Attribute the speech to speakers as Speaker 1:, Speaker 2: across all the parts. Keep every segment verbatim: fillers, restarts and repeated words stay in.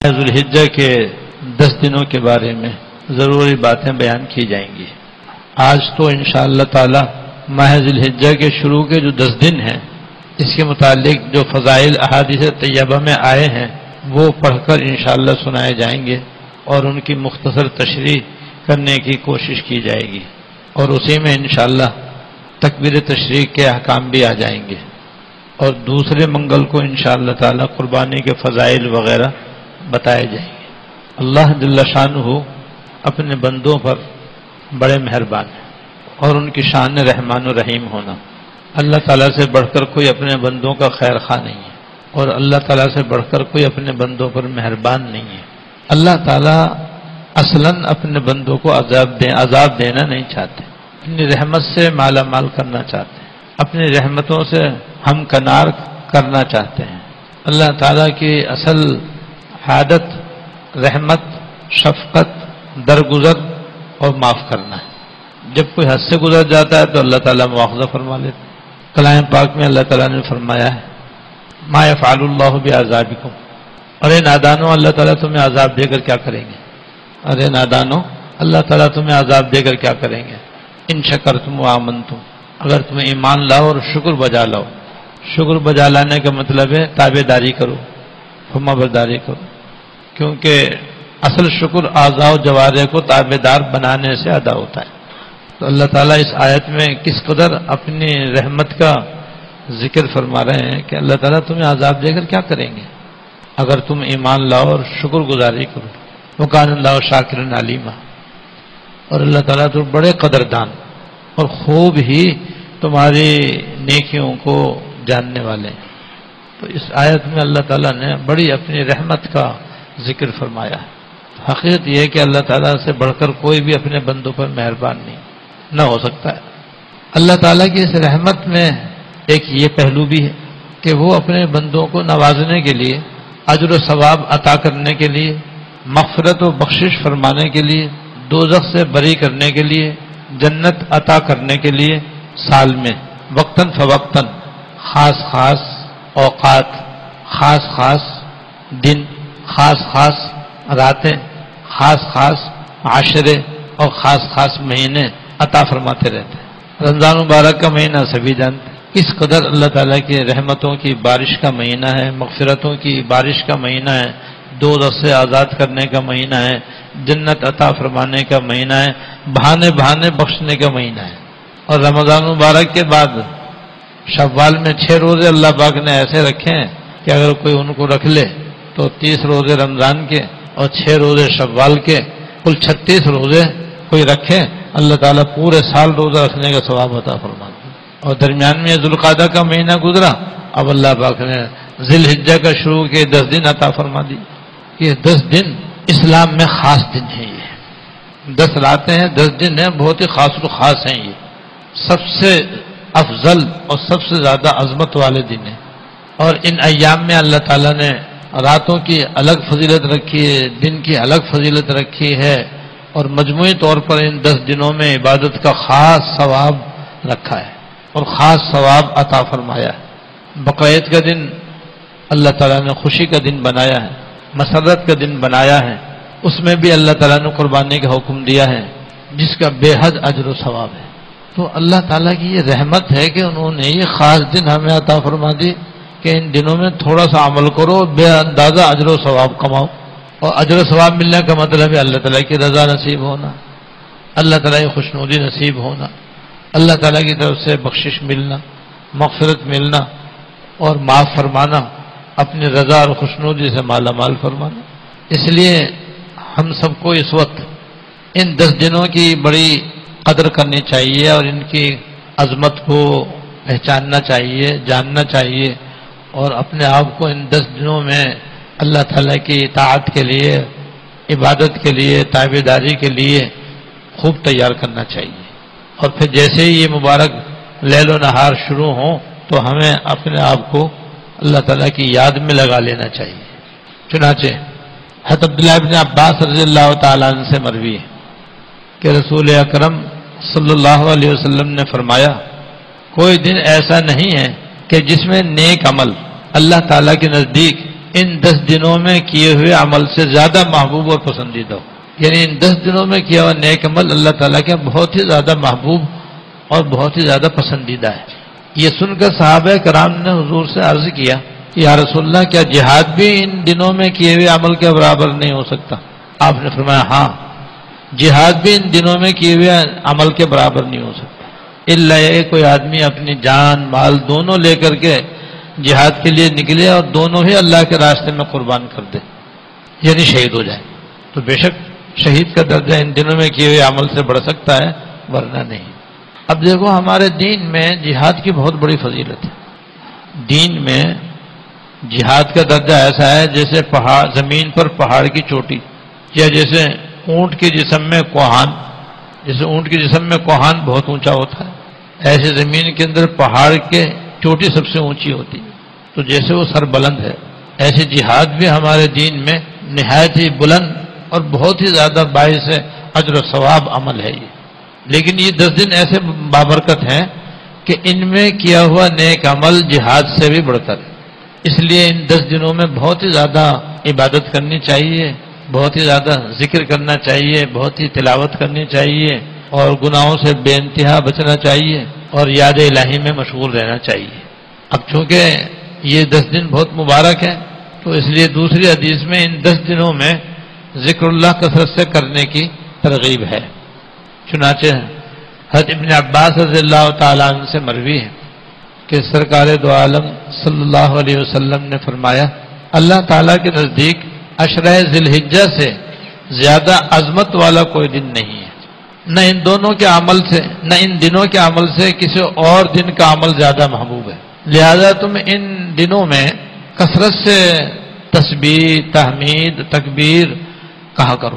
Speaker 1: ذوالحجہ کے دس دنوں کے بارے میں ضروری باتیں بیان کی جائیں گی۔ آج تو انشاءاللہ تعالی ماہ ذوالحجہ کے شروع کے جو دس دن ہیں اس کے متعلق جو فضائل احادیث طیبہ میں آئے ہیں وہ پڑھ کر انشاءاللہ سنائے جائیں گے اور ان کی مختصر تشریح کرنے کی کوشش کی جائے گی، اور اسی میں انشاءاللہ تکبیر تشریح کے احکام بھی آ جائیں گے، اور دوسرے منگل کو انشاءاللہ تعالی قربانی کے فضائل وغیرہ بتائے جائیں گے۔ اللہ جل شانہ اپنے بندوں پر بڑے مہربان ہیں اور ان کی شان رحمان و رحیم ہونا، اللہ تعالیٰ سے بڑھ کر کوئی اپنے بندوں کا خیر خواہ نہیں ہے، اور اللہ تعالیٰ سے بڑھ کر کوئی اپنے بندوں پر مہربان نہیں ہے۔ اللہ تعالیٰ اصلاً اپنے بندوں کو عذاب دیں عذاب دینا نہیں چاہتے، اپنی رحمت سے مالا مال کرنا چاہتے ہیں، اپنی رحمتوں سے ہم کنار کرنا چاہتے ہیں۔ اللہ تعالیٰ کی اصل عادت رحمت، شفقت، درگزر اور معاف کرنا ہے۔ جب کوئی حد سے گزر جاتا ہے تو اللہ تعالیٰ مواخذہ فرما لیتے ہیں۔ کلام پاک میں اللہ تعالیٰ نے فرمایا ہے ما یفعل اللہ بعذابکم، ارے نادانو اللہ تعالیٰ تمہیں عذاب دے کر کیا کریں گے، ارے نادانو اللہ تعالیٰ تمہیں عذاب دے کر کیا کریں گے، ان شکرتم وآمنتم، اگر تمہیں ایمان لاؤ اور شکر بجا لاؤ۔ شکر بجا لانے کا مطلب ہے تابع داری کرو، فرما برداری کرو، کیونکہ اصل شکر اعضاء و جوارح کو تابع دار بنانے سے ادا ہوتا ہے۔ تو اللہ تعالیٰ اس آیت میں کس قدر اپنی رحمت کا ذکر فرما رہے ہیں کہ اللہ تعالیٰ تمہیں عذاب دے کر کیا کریں گے اگر تم ایمان لاؤ اور شکر گزاری کرو۔ وکان اللہ شاکر علیما، اور اللہ تعالیٰ تو بڑے قدردان اور خوب ہی تمہاری نیکیوں کو جاننے والے ہیں۔ تو اس آیت میں اللہ تعالیٰ نے بڑی اپنی رحمت کا ذکر فرمایا ہے۔ حقیقت یہ ہے کہ اللہ تعالیٰ سے بڑھ کر کوئی بھی اپنے بندوں پر مہربان نہیں نہ ہو سکتا ہے۔ اللہ تعالیٰ کی اس رحمت میں ایک یہ پہلو بھی ہے کہ وہ اپنے بندوں کو نوازنے کے لیے، اجر و ثواب عطا کرنے کے لیے، مغفرت و بخشش فرمانے کے لیے، دوزخ سے بری کرنے کے لیے، جنت عطا کرنے کے لیے سال میں وقتاً فوقتاً خاص خاص اوقات، خاص خاص دن، خاص خاص راتیں، خاص خاص عاشرے اور خاص خاص مہینے عطا فرماتے رہتے ہیں۔ رمضان مبارک کا مہینہ سبھی جانتے ہیں کس قدر اللہ تعالیٰ کی رحمتوں کی بارش کا مہینہ ہے، مغفرتوں کی بارش کا مہینہ ہے، دوزخ سے آزاد کرنے کا مہینہ ہے، جنت عطا فرمانے کا مہینہ ہے، بہانے بہانے بخشنے کا مہینہ ہے۔ اور رمضان مبارک کے بعد شوال میں چھ روزے اللہ پاک نے ایسے رکھے ہیں کہ اگر کوئی ان کو رکھ لے تو تیس روزے رمضان کے اور چھ روزے شوال کے، کل چھتیس روزے کوئی رکھے، اللہ تعالیٰ پورے سال روزہ رکھنے کا ثواب عطا فرما دے۔ اور درمیان میں ذوالقعدہ کا مہینہ گزرا، اب اللہ پاک نے ذی الحجہ کا شروع کے دس دن عطا فرما دی۔ یہ دس دن اسلام میں خاص دن ہیں، یہ دس راتیں ہیں، دس دن ہیں، بہت ہی خاص و خاص ہیں، یہ سب سے افضل اور سب سے زیادہ عظمت والے دن ہیں۔ اور ان ایام میں اللہ تعالیٰ نے راتوں کی الگ فضیلت رکھی ہے، دن کی الگ فضیلت رکھی ہے، اور مجموعی طور پر ان دس دنوں میں عبادت کا خاص ثواب رکھا ہے اور خاص ثواب عطا فرمایا ہے۔ بقرعید کا دن اللہ تعالیٰ نے خوشی کا دن بنایا ہے، مسرت کا دن بنایا ہے، اس میں بھی اللہ تعالیٰ نے قربانی کا حکم دیا ہے جس کا بے حد اجر و ثواب ہے۔ تو اللہ تعالیٰ کی یہ رحمت ہے کہ انہوں نے یہ خاص دن ہمیں عطا فرما دی کہ ان دنوں میں تھوڑا سا عمل کرو، بے اندازہ اجر و ثواب کماؤ۔ اور اجر و ثواب ملنے کا مطلب ہے اللہ تعالیٰ کی رضا نصیب ہونا، اللہ تعالیٰ کی خوشنودی نصیب ہونا، اللہ تعالیٰ کی طرف سے بخشش ملنا، مغفرت ملنا اور معاف فرمانا، اپنی رضا اور خوشنودی سے مالا مال فرمانا۔ اس لیے ہم سب کو اس وقت ان دس دنوں کی بڑی قدر کرنی چاہیے اور ان کی عظمت کو پہچاننا چاہیے، جاننا چاہیے، اور اپنے آپ کو ان دس دنوں میں اللہ تعالیٰ کی اطاعت کے لیے، عبادت کے لیے، تابع داری کے لیے خوب تیار کرنا چاہیے۔ اور پھر جیسے ہی یہ مبارک لیل و نہار شروع ہوں تو ہمیں اپنے آپ کو اللہ تعالیٰ کی یاد میں لگا لینا چاہیے۔ چنانچہ حضرت عبداللہ ابن عباس رضی اللہ تعالیٰ عنہ سے مروی ہے کہ رسول اکرم صلی اللہ علیہ وسلم نے فرمایا کوئی دن ایسا نہیں ہے کہ جس میں نیک عمل اللہ تعالیٰ کے نزدیک ان دس دنوں میں کیے ہوئے عمل سے زیادہ محبوب اور پسندیدہ ہو. یعنی ان دس دنوں میں کیا ہوا نیک عمل اللہ تعالیٰ کے بہت ہی زیادہ محبوب اور بہت ہی زیادہ پسندیدہ ہے. یہ سن کر صحابہ کرام نے حضور سے عرض کیا کہ یا رسول اللہ کیا جہاد بھی ان دنوں میں کیے ہوئے عمل کے برابر نہیں ہو سکتا؟ آپ نے فرمایا ہاں، جہاد بھی ان دنوں میں کیے ہوئے عمل کے برابر نہیں ہو سکتا، الا یہ کوئی آدمی اپنی جان مال دونوں لے کر کے جہاد کے لیے نکلے اور دونوں ہی اللہ کے راستے میں قربان کر دے، یعنی شہید ہو جائے. تو بے شک شہید کا درجہ ان دنوں میں کیے ہوئے عمل سے بڑھ سکتا ہے، ورنہ نہیں. اب دیکھو ہمارے دین میں جہاد کی بہت بڑی فضیلت ہے. دین میں جہاد کا درجہ ایسا ہے جیسے پہاڑ زمین پر پہاڑ کی چوٹی، یا جیسے اونٹ کے جسم میں کوہان، جیسے اونٹ کے جسم میں کوہان بہت اونچا ہوتا ہے، ایسے زمین کے اندر پہاڑ کے چوٹی سب سے اونچی ہوتی ہے. تو جیسے وہ سر بلند ہے، ایسے جہاد بھی ہمارے دین میں نہایت ہی بلند اور بہت ہی زیادہ باعث اجر و ثواب عمل ہے یہ. لیکن یہ دس دن ایسے بابرکت ہیں کہ ان میں کیا ہوا نیک عمل جہاد سے بھی بڑھ کر، اس لیے ان دس دنوں میں بہت ہی زیادہ عبادت کرنی چاہیے، بہت ہی زیادہ ذکر کرنا چاہیے، بہت ہی تلاوت کرنی چاہیے، اور گناہوں سے بے انتہا بچنا چاہیے، اور یاد الہی میں مشغول رہنا چاہیے. اب چونکہ یہ دس دن بہت مبارک ہیں تو اس لیے دوسری حدیث میں ان دس دنوں میں ذکر اللہ کثرت سے کرنے کی ترغیب ہے. چنانچہ حضرت ابن عباس رضی اللہ تعالیٰ عنہ سے مروی ہے کہ سرکار دو عالم صلی اللہ علیہ وسلم نے فرمایا اللہ تعالیٰ کے نزدیک عشرہ ذی الحجہ سے زیادہ عظمت والا کوئی دن نہیں ہے. نہ ان دونوں کے عمل سے، نہ ان دنوں کے عمل سے کسی اور دن کا عمل زیادہ محبوب ہے. لہذا تم ان دنوں میں کثرت سے تسبیح، تحمید، تکبیر کہا کرو.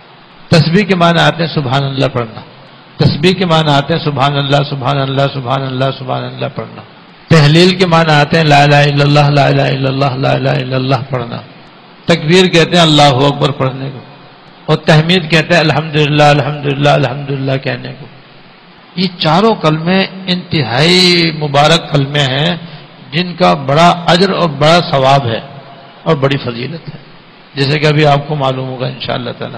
Speaker 1: تسبیح کے معنی آتے ہیں سبحان اللہ پڑھنا، تسبیح کے معنی آتے ہیں سبحان اللہ سبحان اللہ سبحان اللہ سبحان اللہ پڑھنا. تحلیل کے معنی آتے ہیں لا الہ الا اللہ لا الہ الا اللہ لا الہ الا اللہ پڑھنا. تکبیر کہتے ہیں اللہ اکبر پڑھنے کو، اور تحمید کہتے ہیں الحمدللہ الحمدللہ الحمدللہ کہنے کو. یہ چاروں کلمے انتہائی مبارک کلمے ہیں جن کا بڑا اجر اور بڑا ثواب ہے اور بڑی فضیلت ہے، جیسے کہ ابھی آپ کو معلوم ہوگا انشاءاللہ تعالی.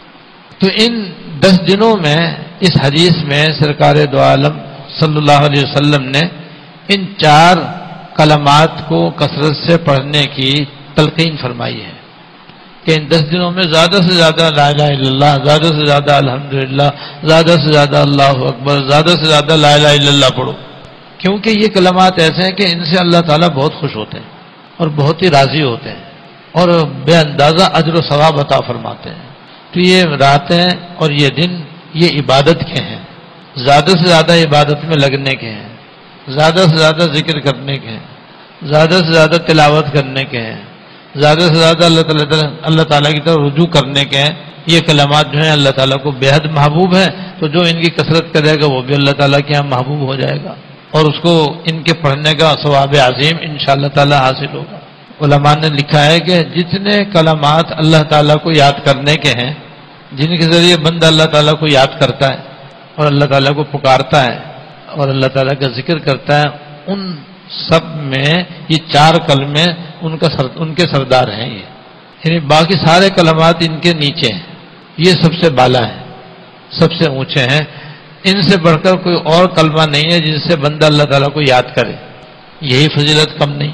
Speaker 1: تو ان دس دنوں میں اس حدیث میں سرکار دو عالم صلی اللہ علیہ وسلم نے ان چار کلمات کو کثرت سے پڑھنے کی تلقین فرمائی ہے کہ ان دس دنوں میں زیادہ سے زیادہ لا الہ الا اللہ، زیادہ سے زیادہ الحمدللہ، زیادہ سے زیادہ اللہ اکبر، زیادہ سے زیادہ لا الہ الا اللہ پڑھو. کیونکہ یہ کلمات ایسے ہیں کہ ان سے اللہ تعالیٰ بہت خوش ہوتے ہیں اور بہت ہی راضی ہوتے ہیں اور بے اندازہ اجر و ثواب عطا فرماتے ہیں. تو یہ راتیں اور یہ دن یہ عبادت کے ہیں، زیادہ سے زیادہ عبادت میں لگنے کے ہیں، زیادہ سے زیادہ ذکر کرنے کے ہیں، زیادہ سے زیادہ تلاوت کرنے کے ہیں، زیادہ سے زیادہ اللہ تعالیٰ اللہ تعالیٰ کی طرف رجوع کرنے کے ہیں. یہ کلمات جو ہیں اللہ تعالیٰ کو بے حد محبوب ہیں، تو جو ان کی کثرت کرے گا وہ بھی اللہ تعالیٰ کے یہاں محبوب ہو جائے گا اور اس کو ان کے پڑھنے کا ثواب عظیم انشاءاللہ تعالیٰ حاصل ہوگا. علماء نے لکھا ہے کہ جتنے کلمات اللہ تعالیٰ کو یاد کرنے کے ہیں، جن کے ذریعے بندہ اللہ تعالیٰ کو یاد کرتا ہے اور اللہ تعالیٰ کو پکارتا ہے اور اللہ تعالیٰ کا ذکر کرتا ہے، ان سب میں یہ چار کلمے ان کا سر ان کے سردار ہیں. یہ یعنی باقی سارے کلمات ان کے نیچے ہیں، یہ سب سے بالا ہیں، سب سے اونچے ہیں. ان سے بڑھ کر کوئی اور کلمہ نہیں ہے جس سے بندہ اللہ تعالیٰ کو یاد کرے. یہی فضیلت کم نہیں،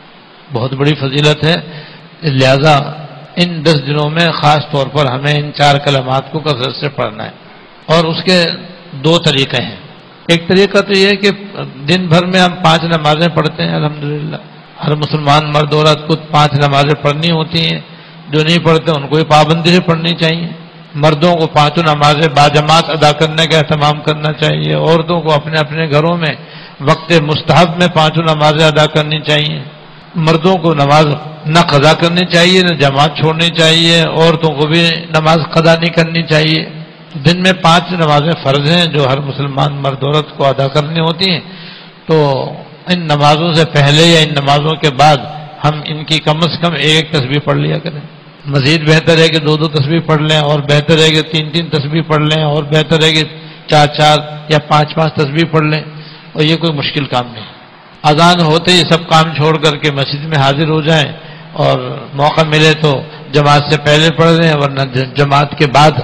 Speaker 1: بہت بڑی فضیلت ہے. لہذا ان دس دنوں میں خاص طور پر ہمیں ان چار کلمات کو کثرت سے پڑھنا ہے. اور اس کے دو طریقے ہیں. ایک طریقہ تو یہ ہے کہ دن بھر میں ہم پانچ نمازیں پڑھتے ہیں الحمدللہ. ہر مسلمان مرد عورت کو پانچ نمازیں پڑھنی ہوتی ہیں، جو نہیں پڑھتے ان کو یہ پابندی سے پڑھنی چاہیے. مردوں کو پانچوں نمازیں باجماعت ادا کرنے کا اہتمام کرنا چاہیے، عورتوں کو اپنے اپنے گھروں میں وقت مستحب میں پانچوں نمازیں ادا کرنی چاہیے. مردوں کو نماز نہ قضا کرنی چاہیے نہ جماعت چھوڑنی چاہیے، عورتوں کو بھی نماز قضا نہیں کرنی چاہیے. دن میں پانچ نمازیں فرض ہیں جو ہر مسلمان مرد عورت کو ادا کرنی ہوتی ہیں. تو ان نمازوں سے پہلے یا ان نمازوں کے بعد ہم ان کی کم از کم ایک تسبیح پڑھ لیا کریں. مزید بہتر ہے کہ دو دو تسبیح پڑھ لیں، اور بہتر ہے کہ تین تین تسبیح پڑھ لیں، اور بہتر ہے کہ چار چار یا پانچ پانچ تسبیح پڑھ لیں. اور یہ کوئی مشکل کام نہیں. اذان ہوتے ہی سب کام چھوڑ کر کے مسجد میں حاضر ہو جائیں اور موقع ملے تو جماعت سے پہلے پڑھ لیں، ورنہ جماعت کے بعد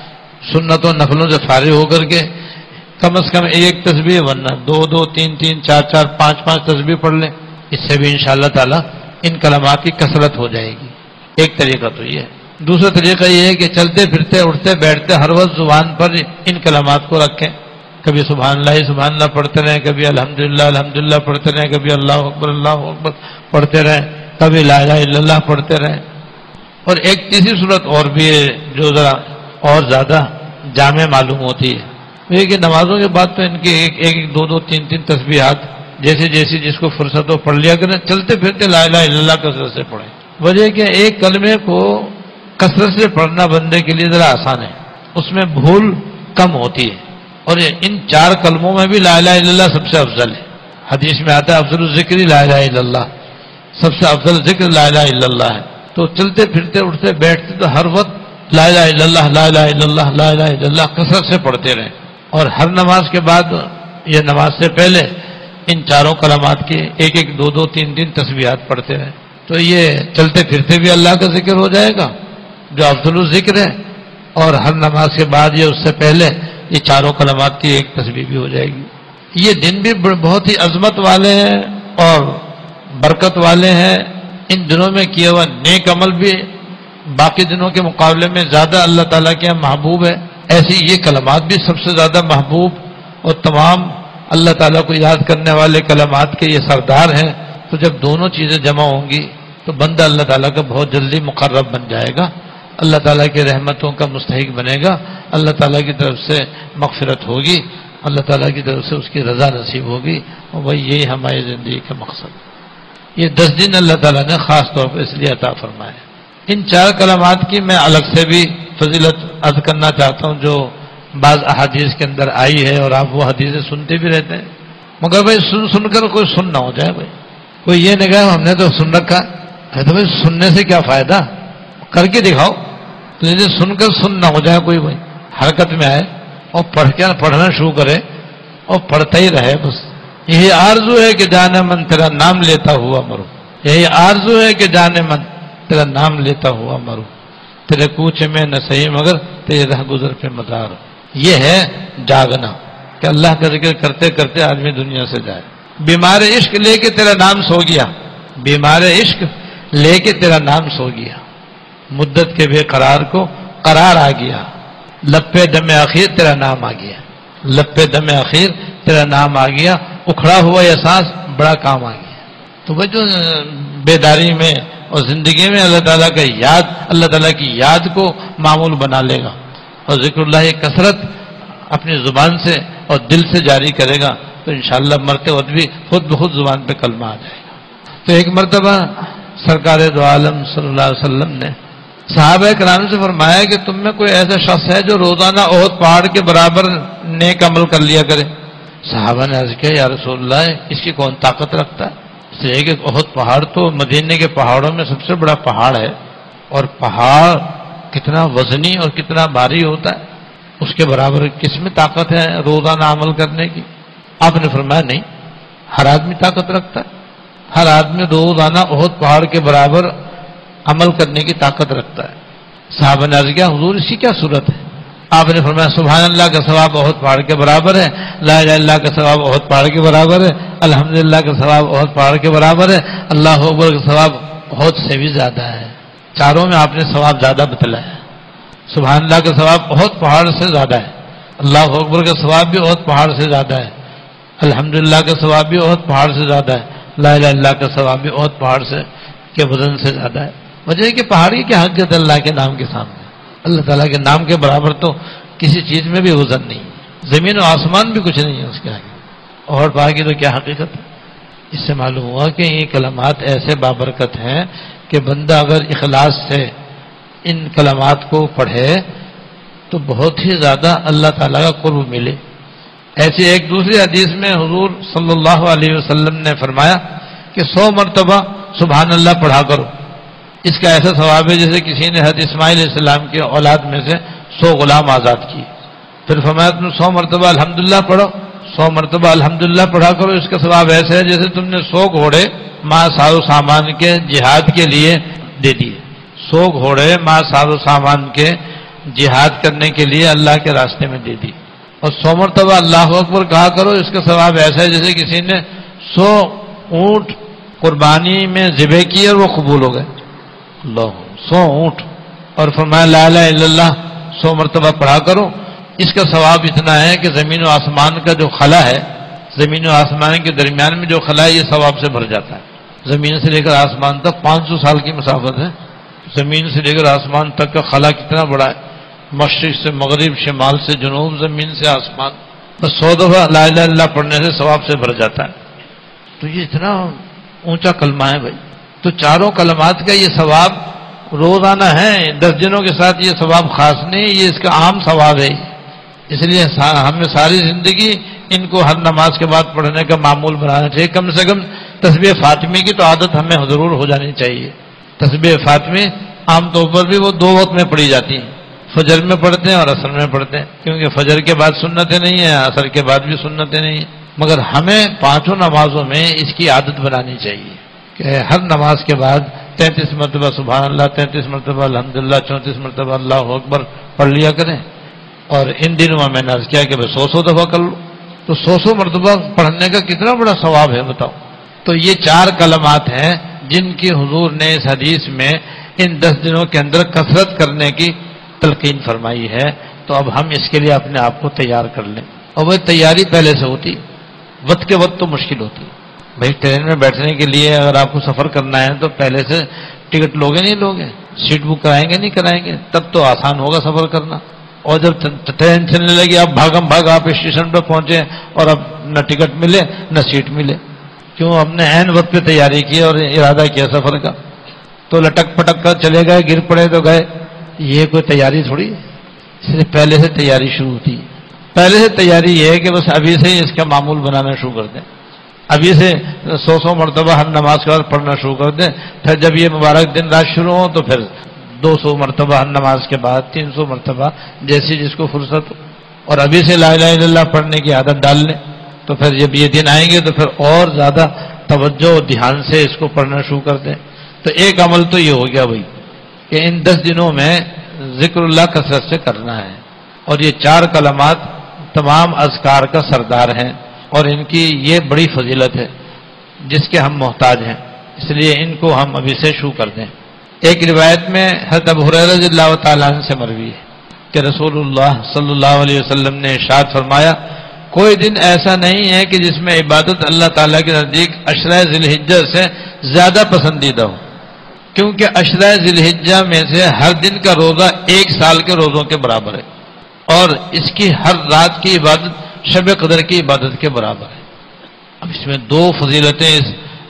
Speaker 1: سنتوں نفلوں سے فارغ ہو کر کے کم از کم ایک تسبیح، ورنہ دو دو تین تین چار چار پانچ پانچ تسبیح پڑھ لیں. اس سے بھی انشاءاللہ تعالی ان کلمات کی کثرت ہو جائے گی. ایک طریقہ تو یہ ہے. دوسرا طریقہ یہ ہے کہ چلتے پھرتے اٹھتے بیٹھتے ہر وقت زبان پر ان کلمات کو رکھیں. کبھی سبحان اللہ سبحان اللہ پڑھتے رہیں، کبھی الحمدللہ الحمدللہ پڑھتے رہیں، کبھی اللہ اکبر اللہ اکبر پڑھتے رہیں، کبھی لا الہ الا اللہ پڑھتے رہیں. اور ایک تیسری صورت اور بھی ہے جو ذرا اور زیادہ جامع معلوم ہوتی ہے، یہ کہ نمازوں کے بعد تو ان کے ایک ایک دو دو تین تین تسبیحات جیسے جیسی جس کو فرصت ہو پڑھ لیا کریں، چلتے پھرتے لا الہ الا اللہ کثرت سے پڑھیں. وجہ کہ ایک کلمے کو کثرت سے پڑھنا بندے کے لیے ذرا آسان ہے، اس میں بھول کم ہوتی ہے. اور ان چار کلموں میں بھی لا الہ الا اللہ سب سے افضل ہے. حدیث میں آتا ہے افضل الذکر لا الہ الا اللہ، سب سے افضل ذکر لا الہ الا اللہ ہے. تو چلتے پھرتے اٹھتے بیٹھتے تو ہر وقت لا الہ الا اللہ لا الہ الا اللہ لا الہ الا اللہ کثرت سے پڑھتے رہیں. اور ہر نماز کے بعد یا نماز سے پہلے ان چاروں کلمات کے ایک ایک دو دو تین تین تسبیحات پڑھتے رہیں. تو یہ چلتے پھرتے بھی اللہ کا ذکر ہو جائے گا جو افضل الذکر ہے، اور ہر نماز کے بعد یا اس سے پہلے یہ چاروں کلمات کی ایک تسبیح بھی ہو جائے گی. یہ دن بھی بہت ہی عظمت والے ہیں اور برکت والے ہیں. ان دنوں میں کیا ہوا نیک عمل بھی باقی دنوں کے مقابلے میں زیادہ اللہ تعالیٰ کے یہاں محبوب ہے. ایسی یہ کلمات بھی سب سے زیادہ محبوب اور تمام اللہ تعالیٰ کو یاد کرنے والے کلمات کے یہ سردار ہیں. تو جب دونوں چیزیں جمع ہوں گی تو بندہ اللہ تعالیٰ کا بہت جلدی مقرب بن جائے گا، اللہ تعالیٰ کی رحمتوں کا مستحق بنے گا، اللہ تعالیٰ کی طرف سے مغفرت ہوگی، اللہ تعالیٰ کی طرف سے اس کی رضا نصیب ہوگی. اور وہی یہی ہماری زندگی کا مقصد. یہ دس دن اللہ تعالیٰ نے خاص طور پر اس لیے عطا فرمائے. ان چار کلمات کی میں الگ سے بھی فضیلت عرض کرنا چاہتا ہوں جو بعض احادیث کے اندر آئی ہے، اور آپ وہ حدیثیں سنتے بھی رہتے ہیں. مگر بھائی سن سن کر کوئی سن نہ ہو جائے. بھائی کوئی یہ نہیں کہا ہم نے تو سن رکھا ہے، تو بھائی سننے سے کیا فائدہ، کر کے دکھاؤ. تو یہ سن کر سن نہ ہو جائے، کوئی بھائی حرکت میں آئے اور پڑھ کے پڑھنا شروع کرے اور پڑھتا ہی رہے. بس یہی آرزو ہے کہ جانے من تیرا نام لیتا ہوا مرو، یہی آرزو ہے کہ جانے من تیرا نام لیتا ہوا مرو، تیرے کوچے میں نہ صحیح مگر تیرے رہ گزر پہ مزار. یہ ہے جاگنا کہ اللہ کا ذکر کرتے کرتے آدمی دنیا سے جائے. بیمار عشق لے کے تیرا نام سو گیا، بیمار عشق لے کے تیرا نام سو گیا، مدت کے بے قرار کو قرار آ گیا، لپے دم اخیر تیرا نام آ گیا، لپے دم اخیر تیرا نام آ گیا، اکھڑا ہوا احساس بڑا کام آ گیا. تو وہ جو بیداری میں اور زندگی میں اللہ تعالیٰ کا یاد، اللہ تعالیٰ کی یاد کو معمول بنا لے گا اور ذکر اللہ کثرت اپنی زبان سے اور دل سے جاری کرے گا تو انشاءاللہ مرتے وقت بھی خود بخود زبان پہ کلمہ آ جائے گا. تو ایک مرتبہ سرکار دو عالم صلی اللہ علیہ وسلم نے صحابہ کرام سے فرمایا کہ تم میں کوئی ایسا شخص ہے جو روزانہ احد پہاڑ کے برابر نیک عمل کر لیا کرے. صحابہ نے عرض کیا یا رسول اللہ اس کی کون طاقت رکھتا ہے. اس لیے کہ احد پہاڑ تو مدینے کے پہاڑوں میں سب سے بڑا پہاڑ ہے، اور پہاڑ کتنا وزنی اور کتنا بھاری ہوتا ہے، اس کے برابر کس میں طاقت ہے روزانہ عمل کرنے کی. آپ نے فرمایا نہیں، ہر آدمی طاقت رکھتا ہے، ہر آدمی روزانہ احد پہاڑ کے برابر عمل کرنے کی طاقت رکھتا ہے. صحابہ نے عرض کیا حضور اسی کیا صورت ہے؟ آپ نے فرمایا سبحان اللہ کا ثواب احد پہاڑ کے برابر ہے، لا الہ الا اللہ کا ثواب احد پہاڑ کے برابر ہے، الحمدللہ کا ثواب احد پہاڑ کے برابر ہے، اللہ اکبر کا ثواب احد سے بھی زیادہ ہے. چاروں میں آپ نے ثواب زیادہ بتلایا. سبحان اللہ کا ثواب احد پہاڑ سے زیادہ ہے، اللہ اکبر کا ثواب بھی احد پہاڑ سے زیادہ ہے، الحمدللہ کا ثواب بھی احد پہاڑ سے زیادہ ہے، لا الہ الا اللہ کا ثواب بھی احد پہاڑ سے کے وزن سے زیادہ ہے. وجہ ہے کہ پہاڑی کی حقیقت اللہ کے نام کے سامنے، اللہ تعالیٰ کے نام کے برابر تو کسی چیز میں بھی وزن نہیں، زمین و آسمان بھی کچھ نہیں ہے اس کے آگے. اور پہاڑ کی تو کیا حقیقت ہے. اس سے معلوم ہوا کہ یہ کلمات ایسے بابرکت ہیں کہ بندہ اگر اخلاص سے ان کلمات کو پڑھے تو بہت ہی زیادہ اللہ تعالیٰ کا قرب ملے. ایسی ایک دوسری حدیث میں حضور صلی اللہ علیہ وسلم نے فرمایا کہ سو مرتبہ سبحان اللہ پڑھا کرو، اس کا ایسا ثواب ہے جیسے کسی نے حضرت اسماعیل علیہ السلام کی اولاد میں سے سو غلام آزاد کیے. پھر فرمایا تم سو مرتبہ الحمدللہ پڑھو، سو مرتبہ الحمدللہ پڑھا کرو، اس کا ثواب ایسا ہے جیسے تم نے سو گھوڑے ماں ساز و سامان کے جہاد کے لیے دے دیے. سو گھوڑے ماں ساز و سامان کے جہاد کرنے کے لیے اللہ کے راستے میں دے دی. اور سو مرتبہ اللہ اکبر کہا کرو، اس کا ثواب ایسا ہے جیسے کسی نے سو اونٹ قربانی میں ذبح کیے اور وہ قبول ہو گئے. اللہ، سو اونٹ. اور فرمایا لا الہ الا اللہ سو مرتبہ پڑھا کرو، اس کا ثواب اتنا ہے کہ زمین و آسمان کا جو خلا ہے، زمین و آسمان کے درمیان میں جو خلا ہے، یہ ثواب سے بھر جاتا ہے. زمین سے لے کر آسمان تک پانچ سو سال کی مسافت ہے. زمین سے لے کر آسمان تک کا خلا کتنا بڑا ہے، مشرق سے مغرب، شمال سے جنوب، زمین سے آسمان. بس سو دفعہ لا الہ الا اللہ پڑھنے سے ثواب سے بھر جاتا ہے. تو یہ اتنا اونچا کلمہ ہے بھائی. تو چاروں کلمات کا یہ ثواب روزانہ ہے، دس دنوں کے ساتھ یہ ثواب خاص نہیں، یہ اس کا عام ثواب ہے. اس لیے ہمیں ساری زندگی ان کو ہر نماز کے بعد پڑھنے کا معمول بنانا چاہیے. کم سے کم تسبیح فاطمی کی تو عادت ہمیں ضرور ہو جانی چاہیے. تسبیح فاطمی عام طور پر بھی وہ دو وقت میں پڑھی جاتی ہیں، فجر میں پڑھتے ہیں اور عصر میں پڑھتے ہیں، کیونکہ فجر کے بعد سنتیں نہیں ہیں، عصر کے بعد بھی سنتیں نہیں ہیں. مگر ہمیں پانچوں نمازوں میں اس کی عادت بنانی چاہیے کہ ہر نماز کے بعد تینتیس مرتبہ سبحان اللہ، تینتیس مرتبہ الحمدللہ، چونتیس مرتبہ اللہ اکبر پڑھ لیا کریں. اور ان دنوں میں میں نے عرض کیا کہ بھائی سو سو دفعہ کر لو، تو سو سو مرتبہ پڑھنے کا کتنا بڑا ثواب ہے بتاؤ. تو یہ چار کلمات ہیں جن کی حضور نے اس حدیث میں ان دس دنوں کے اندر کثرت کرنے کی تلقین فرمائی ہے. تو اب ہم اس کے لیے اپنے آپ کو تیار کر لیں. اور وہ تیاری پہلے سے ہوتی، وقت کے وقت تو مشکل ہوتی. بھائی ٹرین میں بیٹھنے کے لیے اگر آپ کو سفر کرنا ہے تو پہلے سے ٹکٹ لوگے نہیں لوگے، سیٹ بک کرائیں گے نہیں کرائیں گے، تب تو آسان ہوگا سفر کرنا. اور جب ٹرین چلنے لگی اب بھاگم بھاگ آپ اسٹیشن پہ پہنچے اور اب نہ ٹکٹ ملے نہ سیٹ ملے. کیوں؟ ہم نے عین وقت پہ تیاری کی اور ارادہ کیا سفر کا، تو لٹک پٹک کر چلے گئے، گر پڑے تو گئے. یہ کوئی تیاری تھوڑی ہے. اس لیے پہلے سے تیاری شروع ہوتی ہے. پہلے سے تیاری یہ ہے کہ بس ابھی سے ہی اس کا معمول بنانا شروع کر دیں. ابھی سے سو سو مرتبہ ہر نماز کے بعد پڑھنا شروع کر دیں. پھر جب یہ مبارک دن رات شروع ہو تو پھر دو سو مرتبہ ہر نماز کے بعد، تین سو مرتبہ، جیسی جس کو فرصت ہو. اور ابھی سے لا الہ الا اللہ پڑھنے کی عادت ڈال لیں. تو پھر جب یہ دن آئیں گے تو پھر اور زیادہ توجہ اور دھیان سے اس کو پڑھنا شروع کر دیں. تو ایک عمل تو یہ ہو گیا بھائی کہ ان دس دنوں میں ذکر اللہ کثرت سے کرنا ہے. اور یہ چار کلمات تمام اذکار کا سردار ہیں اور ان کی یہ بڑی فضیلت ہے جس کے ہم محتاج ہیں. اس لیے ان کو ہم ابھی سے شروع کر دیں. ایک روایت میں حضرت ابو ہریرہ رضی اللہ تعالیٰ عنہ سے مروی ہے کہ رسول اللہ صلی اللہ علیہ وسلم نے ارشاد فرمایا کوئی دن ایسا نہیں ہے کہ جس میں عبادت اللہ تعالیٰ کے نزدیک عشرہ ذی الحجہ سے زیادہ پسندیدہ ہو، کیونکہ عشرہ ذی الحجہ میں سے ہر دن کا روزہ ایک سال کے روزوں کے برابر ہے، اور اس کی ہر رات کی عبادت شب قدر کی عبادت کے برابر ہے. اب اس میں دو فضیلتیں اس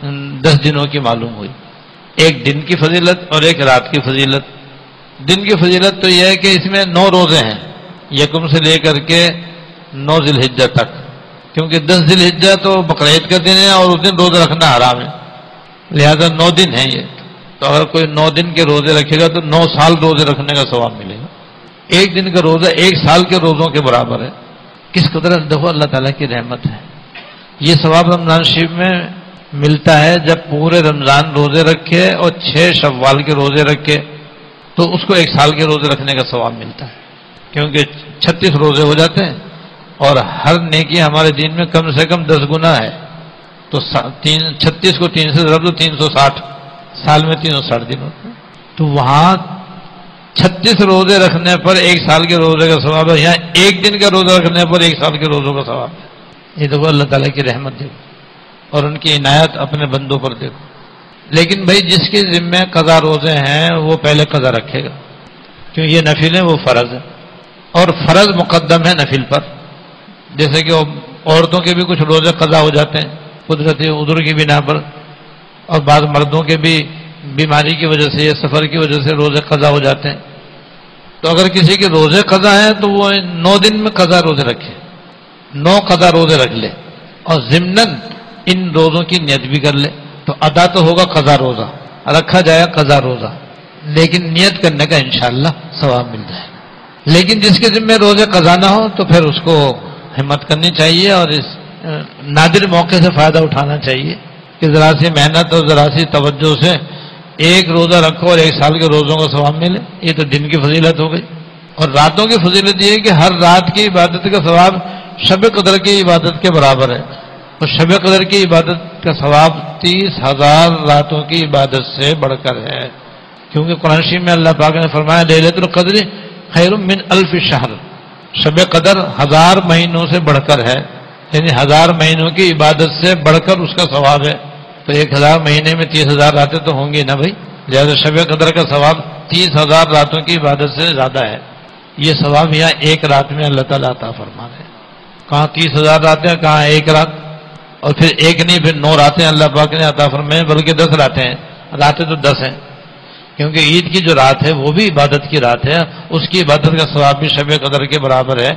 Speaker 1: دس دنوں کی معلوم ہوئی، ایک دن کی فضیلت اور ایک رات کی فضیلت. دن کی فضیلت تو یہ ہے کہ اس میں نو روزے ہیں، یکم سے لے کر کے نو ذی الحجہ تک، کیونکہ دس ذی الحجہ تو بقرعید کا دن ہے اور اس دن روزہ رکھنا حرام ہے، لہذا نو دن ہے یہ. تو اگر کوئی نو دن کے روزے رکھے گا تو نو سال روزے رکھنے کا ثواب ملے گا. ایک دن کا روزہ ایک سال کے روزوں کے برابر ہے. کس قدر دیکھو اللہ تعالیٰ کی رحمت ہے. یہ ثواب رمضان شریف میں ملتا ہے جب پورے رمضان روزے رکھے اور چھ شوال کے روزے رکھے تو اس کو ایک سال کے روزے رکھنے کا ثواب ملتا ہے، کیونکہ چھتیس روزے ہو جاتے ہیں اور ہر نیکی ہمارے دین میں کم سے کم دس گنا ہے. تو تین چھتیس کو تین سے ضرب دو تین سو ساٹھ، سال میں تین سو ساٹھ دن ہوتے ہیں. تو وہاں چھتیس روزے رکھنے پر ایک سال کے روزے کا ثواب ہے، یہاں ایک دن کا روزہ رکھنے پر ایک سال کے روزوں کا ثواب ہے. یہ دیکھو اللہ تعالیٰ کی رحمت دیکھو اور ان کی عنایت اپنے بندوں پر دیکھو. لیکن بھائی جس کے ذمہ قضا روزے ہیں وہ پہلے قضا رکھے گا، کیوں یہ نفل ہے وہ فرض ہے، اور فرض مقدم ہے نفل پر. جیسے کہ عورتوں کے بھی کچھ روزے قضا ہو جاتے ہیں قدرتی عذر کی بنا پر، اور بعض مردوں کے بھی بیماری کی وجہ سے یا سفر کی وجہ سے روزے قضا ہو جاتے ہیں. تو اگر کسی کے روزے قضا ہیں تو وہ نو دن میں قضا روزے رکھے، نو قضا روزے رکھ لے اور ضمناً ان روزوں کی نیت بھی کر لے. تو ادا تو ہوگا قضا روزہ، رکھا جائے قضا روزہ، لیکن نیت کرنے کا انشاءاللہ ثواب مل جائے. لیکن جس کے ذمہ روزے قضا نہ ہو تو پھر اس کو ہمت کرنی چاہیے اور اس نادر موقع سے فائدہ اٹھانا چاہیے کہ ذرا سی محنت اور ذرا سی توجہ سے ایک روزہ رکھو اور ایک سال کے روزوں کا ثواب ملے. یہ تو دن کی فضیلت ہو گئی. اور راتوں کی فضیلت یہ ہے کہ ہر رات کی عبادت کا ثواب شب قدر کی عبادت کے برابر ہے. اور شب قدر کی عبادت کا ثواب تیس ہزار راتوں کی عبادت سے بڑھ کر ہے. کیونکہ قرآن شریف میں اللہ پاک نے فرمایا لیلۃ القدر خیر من الف شہر. شب قدر ہزار مہینوں سے بڑھ کر ہے، یعنی ہزار مہینوں کی عبادت سے بڑھ کر اس کا ثواب ہے. تو ایک ہزار مہینے میں تیس ہزار راتیں تو ہوں گی نا بھائی، لہٰذا شب قدر کا ثواب تیس ہزار راتوں کی عبادت سے زیادہ ہے. یہ ثواب یہاں ایک رات میں اللہ تعالیٰ عطا فرما رہے ہیں. کہاں تیس ہزار راتیں، کہاں ایک رات. اور پھر ایک نہیں، پھر نو راتیں اللہ پاک نے عطا فرمائے، بلکہ دس راتیں ہیں. راتیں تو دس ہیں، کیونکہ عید کی جو رات ہے وہ بھی عبادت کی رات ہے، اس کی عبادت کا ثواب بھی شب قدر کے برابر ہے.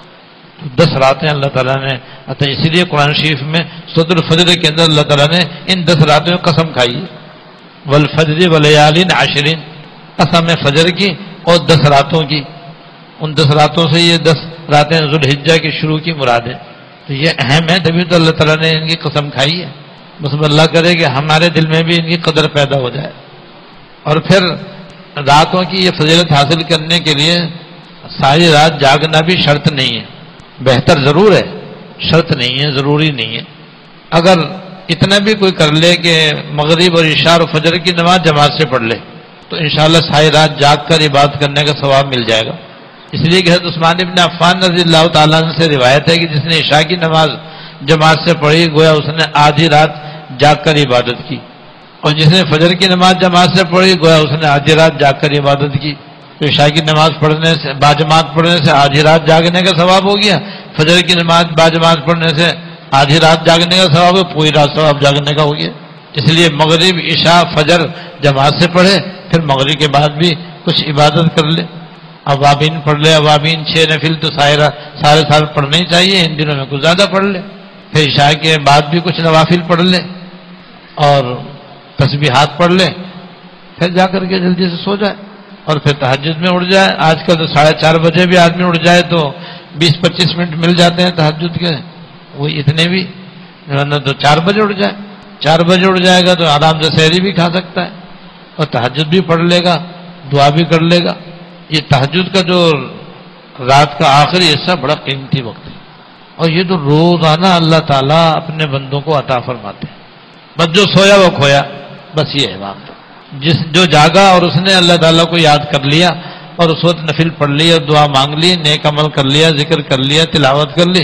Speaker 1: تو دس راتیں اللہ تعالیٰ نے عطا. اسی لیے قرآن شریف میں سورۃ الفجر کے اندر اللہ تعالیٰ نے ان دس راتوں میں قسم کھائی ہے، والفجر ولیال عشر، قسم فجر کی اور دس راتوں کی. ان دس راتوں سے یہ دس راتیں ذوالحجہ کی شروع کی مراد ہے. تو یہ اہم ہے، تبھی تو اللہ تعالیٰ نے ان کی قسم کھائی ہے. بس اللہ کرے کہ ہمارے دل میں بھی ان کی قدر پیدا ہو جائے. اور پھر راتوں کی یہ فضیلت حاصل کرنے کے لیے ساری رات جاگنا بھی شرط نہیں ہے. بہتر ضرور ہے، شرط نہیں ہے، ضروری نہیں ہے. اگر اتنا بھی کوئی کر لے کہ مغرب اور عشاء اور فجر کی نماز جماعت سے پڑھ لے تو انشاءاللہ ساری رات جاگ کر عبادت کرنے کا ثواب مل جائے گا. اس لیے کہ حضرت عثمان بن عفان رضی اللہ تعالیٰ عنہ سے روایت ہے کہ جس نے عشاء کی نماز جماعت سے پڑھی گویا اس نے آدھی رات جاگ کر عبادت کی، اور جس نے فجر کی نماز جماعت سے پڑھی گویا اس نے آدھی رات جاگ کر عبادت کی. تو عشاء کی نماز پڑھنے سے باجماعت پڑھنے سے آدھی رات جاگنے کا ثواب ہو گیا، فجر کی نماز باجماعت پڑھنے سے آدھی رات جاگنے کا ثواب ہے، پوری رات ثواب جاگنے کا ہو گیا. اس لیے مغرب عشاء فجر جماعت سے پڑھے، پھر مغرب کے بعد بھی کچھ عبادت کر لے. اوابین پڑھ لے، اوابین چھ نفل تو سارا سارے سال پڑھنے ہی چاہیے، ان دنوں میں کچھ زیادہ پڑھ لے. پھر عشاء کے بعد بھی کچھ نوافل پڑھ لے اور تسبیحات پڑھ لے، پھر جا کر کے جلدی سے سو جائے اور پھر تہجد میں اٹھ جائے. آج کل تو ساڑھے چار بجے بھی آدمی اٹھ جائے تو بیس پچیس منٹ مل جاتے ہیں تہجد کے، وہی اتنے بھی ورنہ تو چار بجے اٹھ جائے. چار بجے اٹھ جائے گا تو آرام سے سحری بھی کھا سکتا ہے اور تہجد بھی پڑھ لے گا، دعا بھی کر لے گا. یہ تہجد کا جو رات کا آخری حصہ بڑا قیمتی وقت ہے، اور یہ تو روزانہ اللہ تعالیٰ اپنے بندوں کو عطا فرماتے ہیں. بس جو سویا وہ کھویا، بس یہ ہے وقت. جس جو جاگا اور اس نے اللہ تعالیٰ کو یاد کر لیا اور اس وقت نفل پڑھ لی اور دعا مانگ لی، نیک عمل کر لیا، ذکر کر لیا، تلاوت کر لی،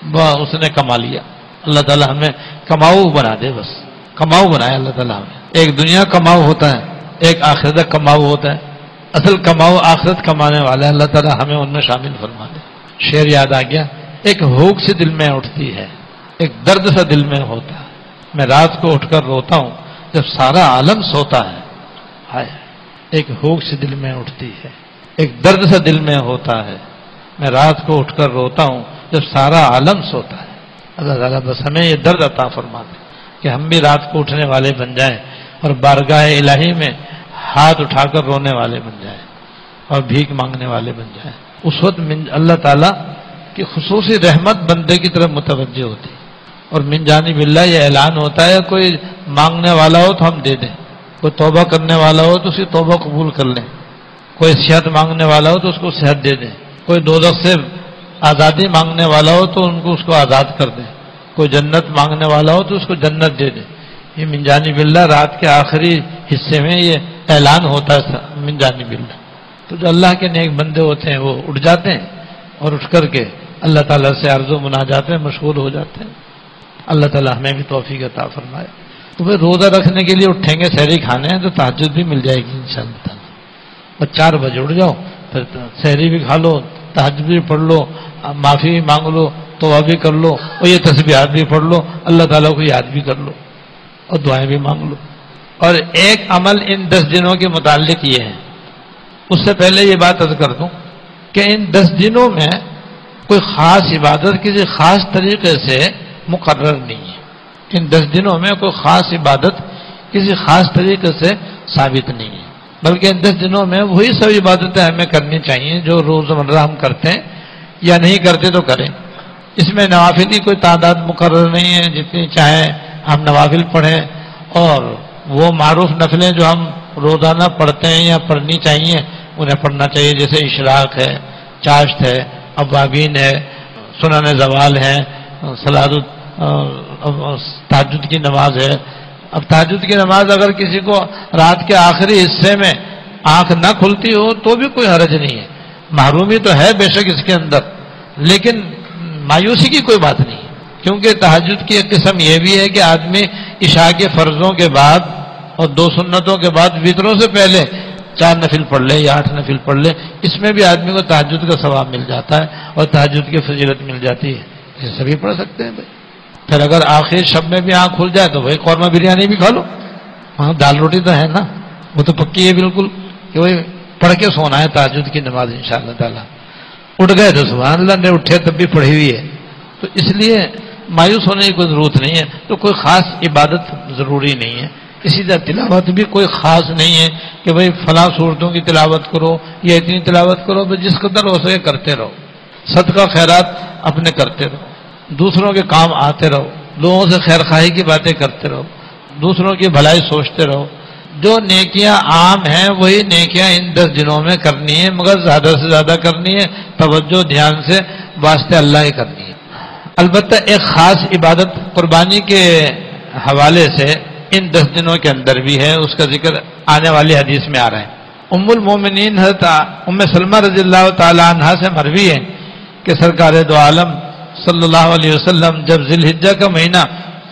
Speaker 1: اس نے کما لیا. اللہ تعالیٰ ہمیں کماؤ بنا دے، بس کماؤ بنائے اللہ تعالیٰ ہمیں. ایک دنیا کماؤ ہوتا ہے، ایک آخرت کماؤ ہوتا ہے. اصل کماؤ آخرت کمانے والا ہے، اللہ تعالیٰ ہمیں ان میں شامل فرما دے. شعر یاد آ گیا، ایک ہوک سی دل میں اٹھتی ہے، ایک درد سا دل میں ہوتا ہے، میں رات کو اٹھ کر روتا ہوں جب سارا عالم سوتا ہے. ہائے، ایک ہوک سی دل میں اٹھتی ہے، ایک درد سا دل میں ہوتا ہے، میں رات کو اٹھ کر روتا ہوں جب سارا عالم سوتا ہے. اللہ تعالیٰ بس ہمیں یہ درد عطا فرما دے کہ ہم بھی رات کو اٹھنے والے بن جائیں اور بارگاہ الہی میں ہاتھ اٹھا کر رونے والے بن جائیں اور بھیک مانگنے والے بن جائیں. اس وقت اللہ تعالیٰ کی خصوصی رحمت بندے کی طرف متوجہ ہوتی اور من جانب اللہ یہ اعلان ہوتا ہے کوئی مانگنے والا ہو تو ہم دے دیں، کوئی توبہ کرنے والا ہو تو اس کی توبہ قبول کر لیں، کوئی صحت مانگنے والا ہو تو اس کو صحت دے دیں، کوئی دوزخ سے آزادی مانگنے والا ہو تو ان کو اس کو آزاد کر دیں، کوئی جنت مانگنے والا ہو تو اس کو جنت دے دیں. یہ من جانب اللہ رات کے آخری حصے میں یہ اعلان ہوتا ہے من جانب اللہ. تو جو اللہ کے نیک بندے ہوتے ہیں وہ اٹھ جاتے ہیں اور اٹھ کر کے اللہ تعالیٰ سے عرض و مناجات میں مشغول ہو جاتے ہیں. اللہ تعالیٰ ہمیں بھی توفیق عطا فرمائے. تو پھر روزہ رکھنے کے لیے اٹھیں گے، سحری کھانے ہیں تو تہجد بھی مل جائے گی انشاءاللہ تعالیٰ. اور چار بجے اٹھ جاؤ، پھر سحری بھی کھا لو، تہجد بھی پڑھ لو، معافی بھی مانگ لو، توبہ بھی کر لو، اور یہ تسبیحات بھی پڑھ لو، اللہ تعالیٰ کو یاد بھی کر لو اور دعائیں بھی مانگ لو. اور ایک عمل ان دس دنوں کے متعلق یہ ہے، اس سے پہلے یہ بات عرض کر دوں کہ ان دس دنوں میں کوئی خاص عبادت کسی خاص طریقے سے مقرر نہیں ہے. ان دس دنوں میں کوئی خاص عبادت کسی خاص طریقے سے ثابت نہیں ہے، بلکہ ان دس دنوں میں وہی سب عبادتیں ہمیں کرنی چاہیے جو روزمرہ ہم کرتے ہیں، یا نہیں کرتے تو کریں. اس میں نوافل کی کوئی تعداد مقرر نہیں ہے، جتنی چاہیں ہم نوافل پڑھیں، اور وہ معروف نفلیں جو ہم روزانہ پڑھتے ہیں یا پڑھنی چاہیے انہیں پڑھنا چاہیے، جیسے اشراق ہے، چاشت ہے، اوابین ہے، سنن زوال ہے، صلاۃ تہجد کی نماز ہے۔ اب تہجد کی نماز اگر کسی کو رات کے آخری حصے میں آنکھ نہ کھلتی ہو تو بھی کوئی حرج نہیں ہے، محرومی تو ہے بے شک اس کے اندر، لیکن مایوسی کی کوئی بات نہیں، کیونکہ تہجد کی ایک قسم یہ بھی ہے کہ آدمی عشاء کے فرضوں کے بعد اور دو سنتوں کے بعد وطروں سے پہلے چار نفل پڑھ لے یا آٹھ نفل پڑھ لے، اس میں بھی آدمی کو تہجد کا ثواب مل جاتا ہے اور تہجد کی فضیلت مل جاتی ہے، یہ سبھی پڑھ سکتے ہیں بھائی۔ پھر اگر آخر شب میں بھی آنکھ کھل جائے تو وہی قورمہ بریانی بھی کھا لو، وہاں دال روٹی تو ہے نا، وہ تو پکی ہے بالکل کہ وہی پڑھ کے سونا ہے تہجد کی نماز انشاءاللہ تعالی۔ اٹھ گئے تو سبحان اللہ، نے اٹھے تب بھی پڑھی ہوئی ہے، تو اس لیے مایوس ہونے کی کوئی ضرورت نہیں ہے، تو کوئی خاص عبادت ضروری نہیں ہے۔ اسی طرح تلاوت بھی کوئی خاص نہیں ہے کہ بھئی فلاں صورتوں کی تلاوت کرو یا اتنی تلاوت کرو، تو جس قدر ہو سکے کرتے رہو، صدقہ خیرات اپنے کرتے رہو، دوسروں کے کام آتے رہو، لوگوں سے خیر خواہی کی باتیں کرتے رہو، دوسروں کی بھلائی سوچتے رہو۔ جو نیکیاں عام ہیں وہی نیکیاں ان دس دنوں میں کرنی ہے، مگر زیادہ سے زیادہ کرنی ہے، توجہ دھیان سے واسطے اللہ ہی کرنی ہے۔ البتہ ایک خاص عبادت قربانی کے حوالے سے ان دس دنوں کے اندر بھی ہے، اس کا ذکر آنے والی حدیث میں آ رہا ہے۔ ام المومنین حضرت ام سلمہ رضی اللہ تعالی عنہا سے مروی ہے کہ سرکار دو عالم صلی اللہ علیہ وسلم جب ذی الحجہ کا مہینہ،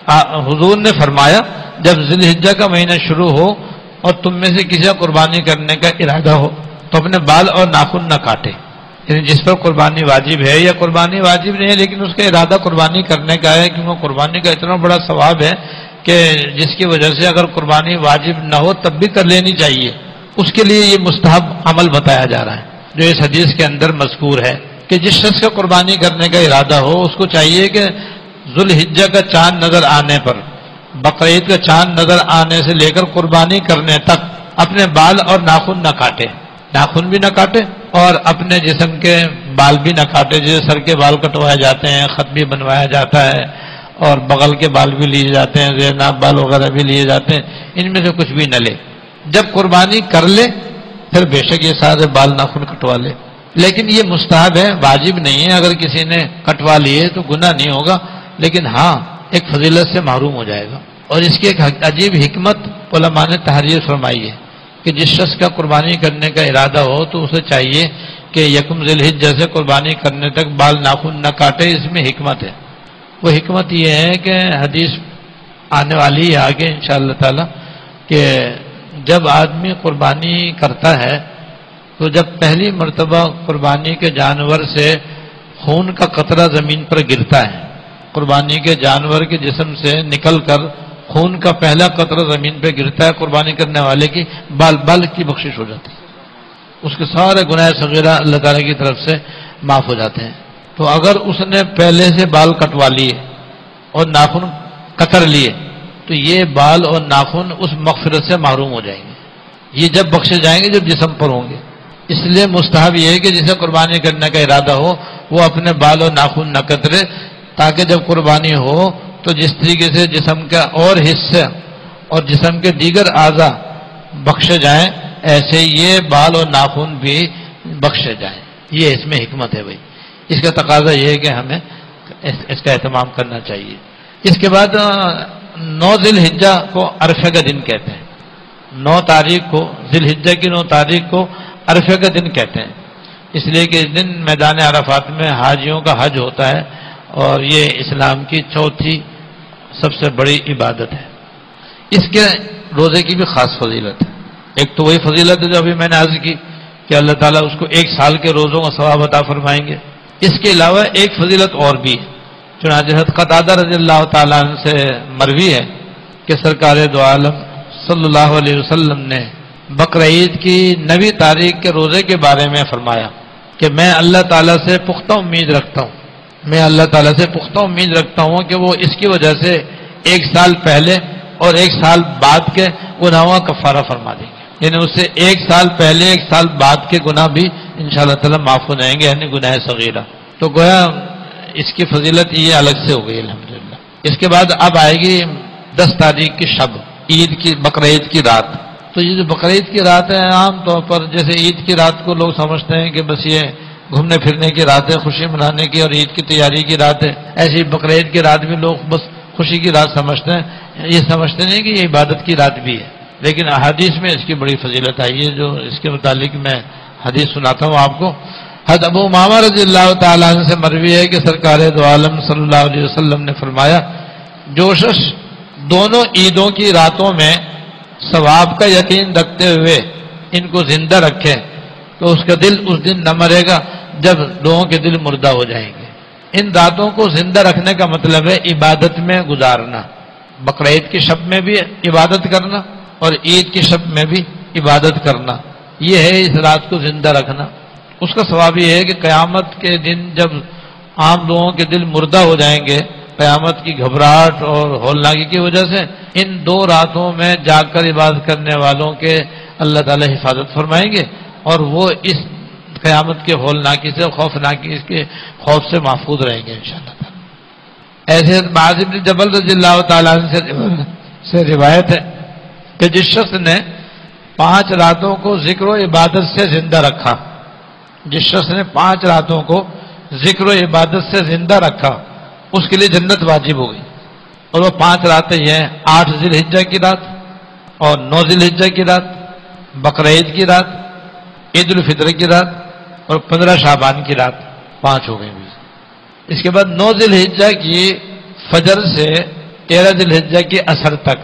Speaker 1: حضور نے فرمایا جب ذی الحجہ کا مہینہ شروع ہو اور تم میں سے کسی قربانی کرنے کا ارادہ ہو تو اپنے بال اور ناخن نہ کاٹے، یعنی جس پر قربانی واجب ہے یا قربانی واجب نہیں ہے لیکن اس کا ارادہ قربانی کرنے کا ہے، کیونکہ قربانی کا اتنا بڑا ثواب ہے کہ جس کی وجہ سے اگر قربانی واجب نہ ہو تب بھی کر لینی چاہیے، اس کے لیے یہ مستحب عمل بتایا جا رہا ہے جو اس حدیث کے اندر مذکور ہے کہ جس شخص کا قربانی کرنے کا ارادہ ہو اس کو چاہیے کہ ذو الحجہ کا چاند نظر آنے پر، بقرعید کا چاند نظر آنے سے لے کر قربانی کرنے تک اپنے بال اور ناخن نہ کاٹے، ناخن بھی نہ کاٹے اور اپنے جسم کے بال بھی نہ کاٹے، جیسے سر کے بال کٹوائے جاتے ہیں، خط بھی بنوایا جاتا ہے اور بغل کے بال بھی لیے جاتے ہیں، زینب بال وغیرہ بھی لیے جاتے ہیں، ان میں سے کچھ بھی نہ لے۔ جب قربانی کر لے پھر بے شک یہ سارے بال ناخن کٹوا لے، لیکن یہ مستحب ہے، واجب نہیں ہے۔ اگر کسی نے کٹوا لیے تو گناہ نہیں ہوگا، لیکن ہاں ایک فضیلت سے محروم ہو جائے گا۔ اور اس کی ایک عجیب حکمت علماء نے تحریر فرمائی ہے کہ جس شخص کا قربانی کرنے کا ارادہ ہو تو اسے چاہیے کہ یکم ذی الحجہ سے قربانی کرنے تک بال ناخن نہ کاٹے۔ اس میں حکمت ہے، وہ حکمت یہ ہے کہ حدیث آنے والی ہے آگے انشاءاللہ تعالی کہ جب آدمی قربانی کرتا ہے تو جب پہلی مرتبہ قربانی کے جانور سے خون کا قطرہ زمین پر گرتا ہے، قربانی کے جانور کے جسم سے نکل کر خون کا پہلا قطرہ زمین پہ گرتا ہے، قربانی کرنے والے کی بال بال کی بخشش ہو جاتی ہے، اس کے سارے گناہ صغیرہ اللہ تعالیٰ کی طرف سے معاف ہو جاتے ہیں۔ تو اگر اس نے پہلے سے بال کٹوا لیے اور ناخن قطر لیے تو یہ بال اور ناخن اس مغفرت سے محروم ہو جائیں گے، یہ جب بخشے جائیں گے جب جسم پر ہوں گے۔ اس لیے مستحب یہ ہے کہ جسے قربانی کرنے کا ارادہ ہو وہ اپنے بال اور ناخن نہ کترے، تاکہ جب قربانی ہو تو جس طریقے سے جسم کا اور حصے اور جسم کے دیگر اعضاء بخشے جائیں ایسے یہ بال اور ناخن بھی بخشے جائیں، یہ اس میں حکمت ہے بھائی۔ اس کا تقاضا یہ ہے کہ ہمیں اس کا اہتمام کرنا چاہیے۔ اس کے بعد نو ذی الحجہ کو عرفہ کا دن کہتے ہیں، نو تاریخ کو ذی الحجہ کی نو تاریخ کو عرفہ کا دن کہتے ہیں، اس لیے کہ اس دن میدان عرفات میں حاجیوں کا حج ہوتا ہے اور یہ اسلام کی چوتھی سب سے بڑی عبادت ہے۔ اس کے روزے کی بھی خاص فضیلت ہے، ایک تو وہی فضیلت ہے جو ابھی میں نے عرض کی کہ اللہ تعالیٰ اس کو ایک سال کے روزوں کا ثواب عطا فرمائیں گے۔ اس کے علاوہ ایک فضیلت اور بھی ہے، چنانچہ حضرت قتادہ رضی اللہ تعالیٰ عنہ سے مروی ہے کہ سرکار دو عالم صلی اللہ علیہ وسلم نے بقرعید کی نویں تاریخ کے روزے کے بارے میں فرمایا کہ میں اللہ تعالیٰ سے پختہ امید رکھتا ہوں میں اللہ تعالیٰ سے پختہ امید رکھتا ہوں کہ وہ اس کی وجہ سے ایک سال پہلے اور ایک سال بعد کے گناہوں کا کفارہ فرما دیں گے، یعنی اس سے ایک سال پہلے ایک سال بعد کے گناہ بھی انشاءاللہ تعالیٰ معاف ہو جائیں گے، یعنی گناہ صغیرہ۔ تو گویا اس کی فضیلت یہ الگ سے ہو گئی الحمدللہ۔ اس کے بعد اب آئے گی دس تاریخ کی شب، عید کی، بقرعید کی رات۔ تو یہ جو بقرعید کی رات ہے عام طور پر جیسے عید کی رات کو لوگ سمجھتے ہیں کہ بس یہ گھومنے پھرنے کی رات ہے، خوشی منانے کی اور عید کی تیاری کی رات ہے، ایسی بقرعید کی رات بھی لوگ بس خوشی کی رات سمجھتے ہیں، یہ سمجھتے نہیں کہ یہ عبادت کی رات بھی ہے۔ لیکن احادیث میں اس کی بڑی فضیلت آئی ہے، جو اس کے متعلق میں حدیث سناتا ہوں آپ کو۔ حضرت ابو امامہ رضی اللہ تعالیٰ عنہ سے مروی ہے کہ سرکار دو عالم صلی اللہ علیہ وسلم نے فرمایا، جو شخص دونوں عیدوں کی راتوں میں ثواب کا یقین رکھتے ہوئے ان کو زندہ رکھے تو اس کا دل اس دن نہ مرے گا جب لوگوں کے دل مردہ ہو جائیں گے۔ ان راتوں کو زندہ رکھنے کا مطلب ہے عبادت میں گزارنا، بقرعید کی شب میں بھی عبادت کرنا اور عید کی شب میں بھی عبادت کرنا، یہ ہے اس رات کو زندہ رکھنا۔ اس کا ثواب یہ ہے کہ قیامت کے دن جب عام لوگوں کے دل مردہ ہو جائیں گے قیامت کی گھبراہٹ اور ہولناکی کی وجہ سے، ان دو راتوں میں جاگ کر عبادت کرنے والوں کے اللہ تعالی حفاظت فرمائیں گے اور وہ اس قیامت کے ہولناکی سے، خوفناکی کے خوف سے محفوظ رہیں گے انشاءاللہ تعالی۔ ایسے معاذ بن جبل رضی اللہ تعالیٰ عنہ سے روایت ہے کہ جس شخص نے پانچ راتوں کو ذکر و عبادت سے زندہ رکھا، جس شخص نے پانچ راتوں کو ذکر و عبادت سے زندہ رکھا اس کے لیے جنت واجب ہو گئی۔ اور وہ پانچ راتیں یہ ہیں، آٹھ ذی الحجہ کی رات اور نو ذی الحجہ کی رات، بقرعید کی رات، عید الفطر کی رات اور پندرہ شعبان کی رات، پانچ ہو گئی بھی۔ اس کے بعد نو ذی الحجہ کی فجر سے تیرہ ذی الحجہ کی عصر تک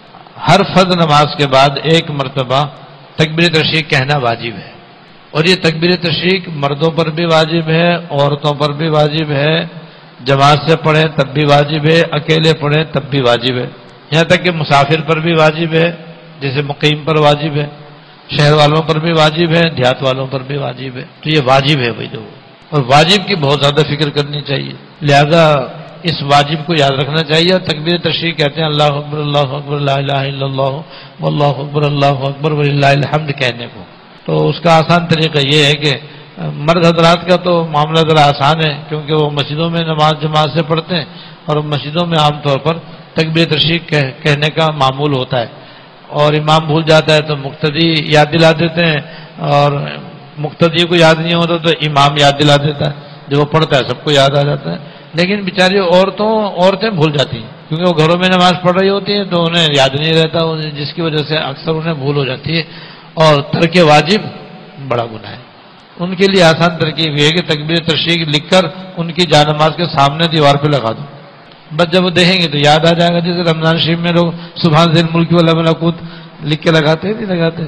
Speaker 1: ہر فرض نماز کے بعد ایک مرتبہ تکبیر تشریق کہنا واجب ہے، اور یہ تکبیر تشریق مردوں پر بھی واجب ہے، عورتوں پر بھی واجب ہے، جماعت سے پڑھیں تب بھی واجب ہے، اکیلے پڑھیں تب بھی واجب ہے، یہاں تک کہ مسافر پر بھی واجب ہے، جیسے مقیم پر واجب ہے، شہر والوں پر بھی واجب ہے، دیہات والوں پر بھی واجب ہے۔ تو یہ واجب ہے بھائی، جو اور واجب کی بہت زیادہ فکر کرنی چاہیے، لہذا اس واجب کو یاد رکھنا چاہیے۔ اور تکبیر تشریق کہتے ہیں اللہ اکبر اللہ اکبر لا الہ الا اللہ واللہ اکبر اللہ اکبر وللہ الحمد کہنے کو۔ تو اس کا آسان طریقہ یہ ہے کہ مرد حضرات کا تو معاملہ ذرا آسان ہے کیونکہ وہ مسجدوں میں نماز جماعت سے پڑھتے ہیں اور مسجدوں میں عام طور پر تکبیر تشریق کہنے کا معمول ہوتا ہے، اور امام بھول جاتا ہے تو مقتدی یاد دلا دیتے ہیں، اور مقتدی کو یاد نہیں ہوتا تو امام یاد دلا دیتا ہے، جو وہ پڑھتا ہے سب کو یاد آ جاتا ہے۔ لیکن بیچاری عورتوں عورتیں بھول جاتی ہیں کیونکہ وہ گھروں میں نماز پڑھ رہی ہوتی ہیں تو انہیں یاد نہیں رہتا، جس کی وجہ سے اکثر انہیں بھول ہو جاتی ہے، اور ترک واجب بڑا گناہ ہے۔ ان کے لیے آسان ترکیب یہ ہے کہ تکبیر تشریق لکھ کر ان کی جا نماز کے سامنے دیوار پہ لگا دو، بس جب وہ دیکھیں گے تو یاد آ جائے گا، جیسے رمضان شریف میں لوگ سبحان ذی الملک و الملکوت لکھ کے لگاتے ہیں نہیں لگاتے،